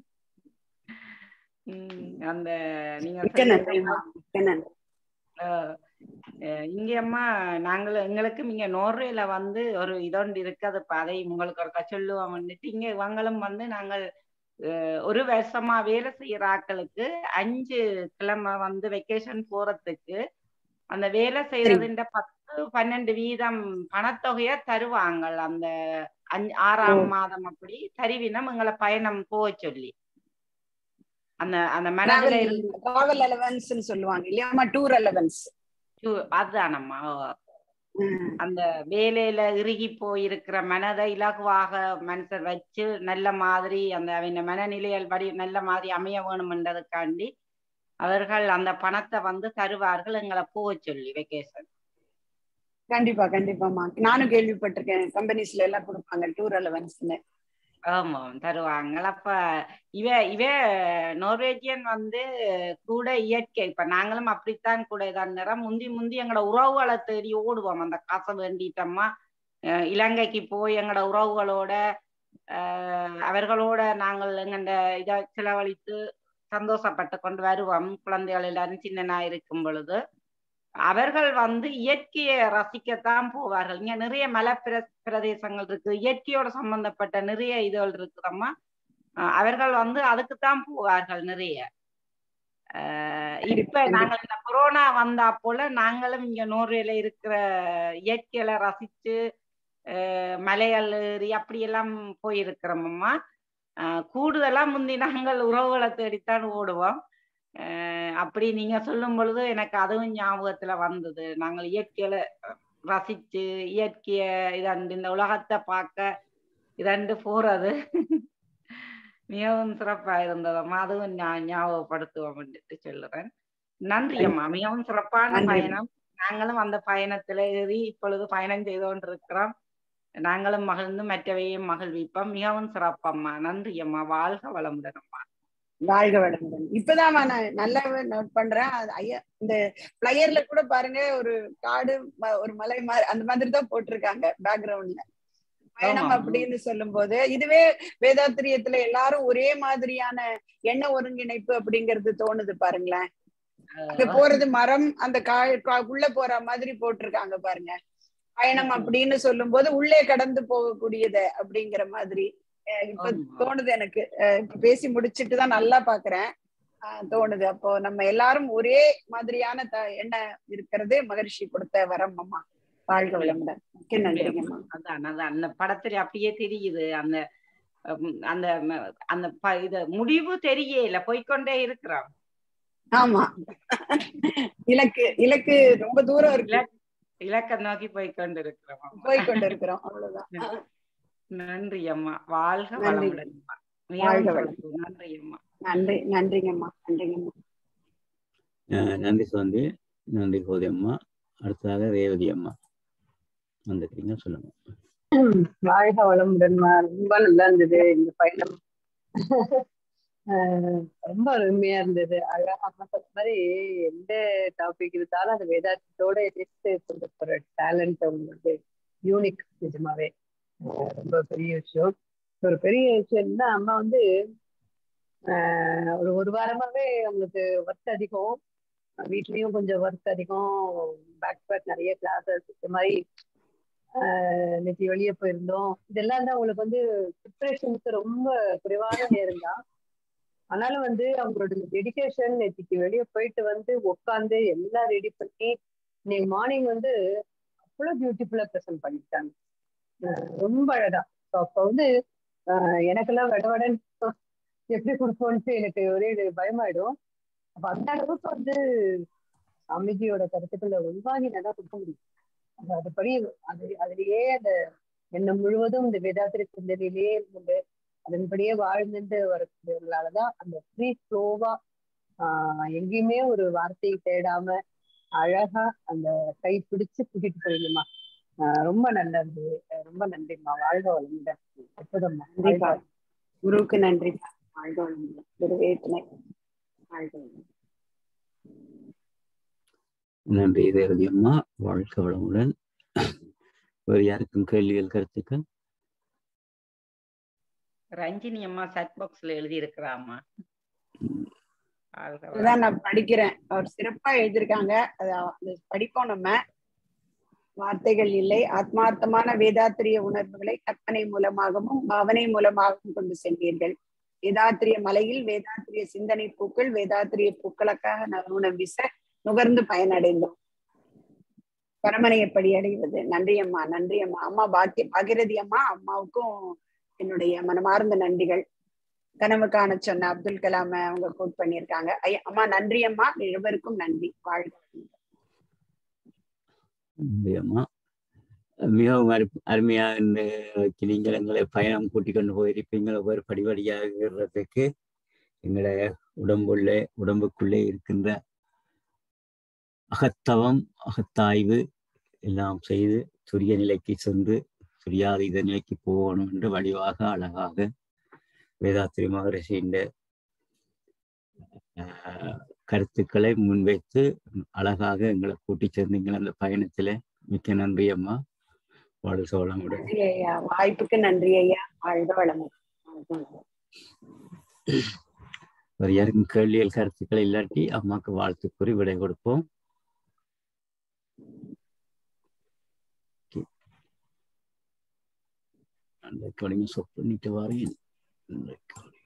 உம் அந்த நீங்க இங்க அம்மா நாங்களும் எங்களுக்கும் இங்க நோர்வேல வந்து ஒரு இதொண்டு இருக்கு. அது அதை உங்களுக்கு ஒரு சொல்லுவோம் வந்துட்டு இங்க இவங்களும் வந்து நாங்கள் ஒரு வருஷமா வேலை செய்யற ஆட்களுக்கு அஞ்சு கிழமை வந்து வெக்கேஷன் போறதுக்கு அந்த வேலை செய்யறதுன்ற பத்து பன்னெண்டு வீதம் பணத்தொகைய தருவாங்க. அந்த அஞ்சு ஆறாம் மாதம் அப்படி தருவினம் எங்களை பயணம் போக சொல்லி அந்த அந்த மனதுல இருந்து டிராவல் அலவன்ஸ் சொல்லுவாங்க இல்லையாமா, டூர் அலவன்ஸ். அதுதானம்மா. அந்த வேலையில இறுகி போயிருக்கிற மனதை இலகுவாக மனசை வச்சு நல்ல மாதிரி அந்த அவங்க மனநிலையில் படி நல்ல மாதிரி அமைய வேணும்ன்றதுக்காண்டி அவர்கள் அந்த பணத்தை வந்து தருவார்கள் எங்களை போக சொல்லி வெக்கேஷன். கண்டிப்பா கண்டிப்பாமா, நானும் கேள்விப்பட்டிருக்கேன். கம்பெனிஸ்ல எல்லாம் கொடுப்பாங்க டூர் அலவன்ஸ்னு. ஆமா தருவாங்க. அப்ப இவ இவ நோர்வேஜியன் வந்து கூட இயற்கை இப்ப நாங்களும் அப்படித்தான் கூட இதான் நேரம் முந்தி முந்தி எங்களோட உறவுகளை தேடி ஓடுவோம். அந்த காசை வேண்டிட்டோமா இலங்கைக்கு போய் எங்களோட உறவுகளோட அஹ் அவர்களோட நாங்கள் எங்கண்ட இதை செலவழித்து சந்தோஷப்பட்டு கொண்டு வருவோம். குழந்தைகள் எல்லாரும் சின்னனா இருக்கும் பொழுது அவர்கள் வந்து இயற்கையை ரசிக்கத்தான் போவார்கள். இங்க நிறைய மலை பிர பிரதேசங்கள் இருக்கு, இயற்கையோட சம்பந்தப்பட்ட நிறைய இதுகள் இருக்குதம்மா. அவர்கள் வந்து அதுக்குத்தான் போவார்கள் நிறைய. அஹ் இப்ப நாங்கள் இந்த கொரோனா வந்தா போல நாங்களும் இங்க நோர்வேல இருக்கிற இயற்கையில ரசிச்சு அஹ் மலைகள் ஏறி அப்படியெல்லாம் போயிருக்கிறோமம்மா. அஹ் கூடுதலா முந்தி நாங்கள் உறவுகளை தேடித்தான் ஓடுவோம். அஹ் அப்படி நீங்க சொல்லும் பொழுது எனக்கு அதுவும் ஞாபகத்துல வந்தது. நாங்கள் இயற்கையில ரசிச்சு இயற்கைய இதண்டு இந்த உலகத்தை பார்க்க இதண்டு போறது மிகவும் சிறப்பா இருந்ததம்மா. அதுவும் நான் ஞாபகப்படுத்துவோம் சொல்லுறேன். நன்றி அம்மா. மிகவும் சிறப்பான பயணம். நாங்களும் அந்த பயணத்துல ஏறி இப்பொழுது பயணம் செய்து கொண்டிருக்கிறோம். நாங்களும் மகிழ்ந்து மற்றவையும் மகிழ்விப்போம். மிகவும் சிறப்பம்மா. நன்றி அம்மா. வாழ்க வளமுடன் அம்மா. வாழ்க வளமுடன். இப்பதான் நான் நல்லா நோட் பண்றேன். ஐயா இந்த பிளேயர்ல கூட பாருங்க ஒரு காடு ஒரு மலை மாதிரி அந்த மாதிரி தான் போட்டிருக்காங்க பேக்ரவுண்ட்ல. பயணம் அப்படின்னு சொல்லும் போது இதுவே வேதாத்திரியத்துல எல்லாரும் ஒரே மாதிரியான எண்ண ஒருங்கிணைப்பு அப்படிங்கிறது தோணுது பாருங்களேன். அங்க போறது மரம் அந்த கா உள்ள போற மாதிரி போட்டிருக்காங்க பாருங்க. பயணம் அப்படின்னு சொல்லும் போது உள்ளே கடந்து போகக்கூடியது அப்படிங்கிற மாதிரி இப்ப தோணுது எனக்கு. இப்ப பேசி முடிச்சுட்டுதான் நல்லா பாக்குறேன், தோணுது. அப்போ நம்ம எல்லாரும் ஒரே மாதிரியான த எண்ணம் இருக்கிறது மகரிஷி கொடுத்த வரம் அம்மா. வாழ்க வளமுடன். நன்றிங்கம்மா. அதான் அதான் அந்த படத்துல அப்படியே தெரியுது. அந்த அந்த அந்த இது முடிவு தெரியல, போய்கொண்டே இருக்கிறோம். ஆமா, இலக்கு இலக்கு ரொம்ப தூரம் இருக்கு. இலக்கை நோக்கி போய்கொண்டு இருக்கிறோம் போய்கொண்டு இருக்கிறோம் அவ்வளவுதான். நன்றி அம்மா. வாழ்க வளமுடன். நன்றி அம்மா. நன்றி நன்றிங்கம்மா. நன்றிங்கம்மா. நன்றி சுவந்தி. நன்றி கோதி அம்மா. அடுத்ததாக ரேவதி அம்மா வந்துக்கிறீங்க, சொல்லுங்க. வாழ்க வளமுடன்மா. ரொம்ப நல்லா இருந்தது இந்த பயணம். ரொம்ப அருமையா இருந்தது. அழகா அம்மா சொன்ன மாதிரி எந்த டாபிக் இருந்தாலும் அது வேதாந்தத்தோட எதிர்த்து கொண்டு போற டேலண்ட் அவங்களுக்கு யூனிக். நிஜமாவே ரொம்ப பெரிய விஷயம். ஒரு பெரிய விஷயம்னா அம்மா வந்து ஆஹ் ஒரு ஒரு வாரமாவே அவங்களுக்கு ஒர்க் அதிகம், வீட்லயும் கொஞ்சம் ஒர்க் அதிகம், பேக் பேக் நிறைய கிளாஸஸ் இந்த மாதிரி ஆஹ் இன்னைக்கு வெளியே போயிருந்தோம். இதெல்லாம் தான் அவங்களுக்கு வந்து ப்ரிப்பரேஷனுக்கு ரொம்ப குறைவான நேரம் தான். ஆனாலும் வந்து அவங்களோட டெடிகேஷன் நேற்றுக்கு வெளியே போயிட்டு வந்து உட்காந்து எல்லாம் ரெடி பண்ணி இன்னைக்கு மார்னிங் வந்து அவ்வளோ பியூட்டிஃபுல்லா ப்ரெசென்ட் பண்ணிட்டாங்க. ரொம்ப அழகா. அப்போ வந்து ஆஹ் எனக்கெல்லாம் வடவடன் எப்படி கொடுப்போம்ட்டு எனக்கு ஒரே பயமாயிடும். அப்ப அந்த அளவுக்கு வந்து சாமிஜியோட கருத்துக்களை உள்வாங்கினதான் கொடுக்க முடியும். அது அதுபடி அது அதுலயே அந்த எண்ணம் முழுவதும் இந்த வேதாத்திரி சிந்தனையிலேயே இருந்து அதன்படியே வாழ்ந்துட்டு வரக்கூடியவங்களாலதான் அந்த ஃப்ரீ ஃப்ளோவா ஆஹ் எங்கேயுமே ஒரு வார்த்தையை தேடாம அழகா அந்த கை பிடிச்சு கூட்டிட்டு போயிடுமா. ஆஹ் ரொம்ப நல்லா இருந்தது. ரொம்ப நன்றிம்மா. வாழ்க வளமுடன். அற்புதம்மா. நன்றிப்பா. குருவுக்கு நன்றி. வாழ்க வளமுடன். குருவே துணை. வாழ்க வளமுடன். நன்றி தேவதி அம்மா. வாழ்க வளமுடன். வேறு யாருக்கும் கேள்விகள் கருத்துக்கள்? ரஞ்சினி அம்மா சட் பாக்ஸ்ல எழுதி இருக்கிறாம்மா. அதான் நான் படிக்கிறேன். அவர் சிறப்பா எழுதியிருக்காங்க. அது படிப்போம். நம்ம வார்த்தைகள் இல்லை. ஆத்மார்த்தமான வேதாத்திரிய உணர்வுகளை கற்பனை மூலமாகவும் பாவனை மூலமாகவும் கொண்டு சென்றீர்கள். வேதாத்திரிய மலையில் வேதாத்திரிய சிந்தனை பூக்கள் வேதாத்திரிய பூக்களுக்காக நறுமணம் வீச நுகர்ந்து பயனடைந்தோம். பரமனை எப்படி அடைவது? நன்றி அம்மா. நன்றி அம்மா. அம்மா பாக்கிய பாகிரதி அம்மா, அம்மாவுக்கும் என்னுடைய மனமார்ந்த நன்றிகள். கனவு காண சொன்ன அப்துல் கலாம் அவங்க கோட் பண்ணியிருக்காங்க. ஐயா அம்மா நன்றி அம்மா. இருவருக்கும் நன்றி. வாழ்க. அம்மா மிகவும் அரு அருமையா இந்த நீங்கள் எங்களை பயணம் கூட்டிக் கொண்டு போயிருப்பீங்க. ஒவ்வொரு படிப்படியாகிறதுக்கு எங்களுடைய உடம்புள்ள உடம்புக்குள்ளே இருக்கின்ற அகத்தவம் அகத்தாய்வு எல்லாம் செய்து துரிய நிலைக்கு சென்று துரியாதீத நிலைக்கு போகணும் என்று வடிவாக அழகாக வேதாத்திரி மகரிஷியின் கருத்துக்களை முன்வைத்து அழகாக எங்களை கூட்டி சேர்ந்தீங்கள் அந்த பயணத்திலே. மிக்க நன்றி அம்மா. வாழ்க வளமுடன். வாய்ப்புக்கு நன்றி ஐயா. வாழ்க வளமுடன். வேறு யாருக்கும் கேள்விகள் கருத்துக்கள் இல்லாட்டி அம்மாவுக்கு வாழ்த்து கூறி விடை கொடுப்போம். அந்த கலைஞர் சொப் பண்ணிட்டு வாரேன்.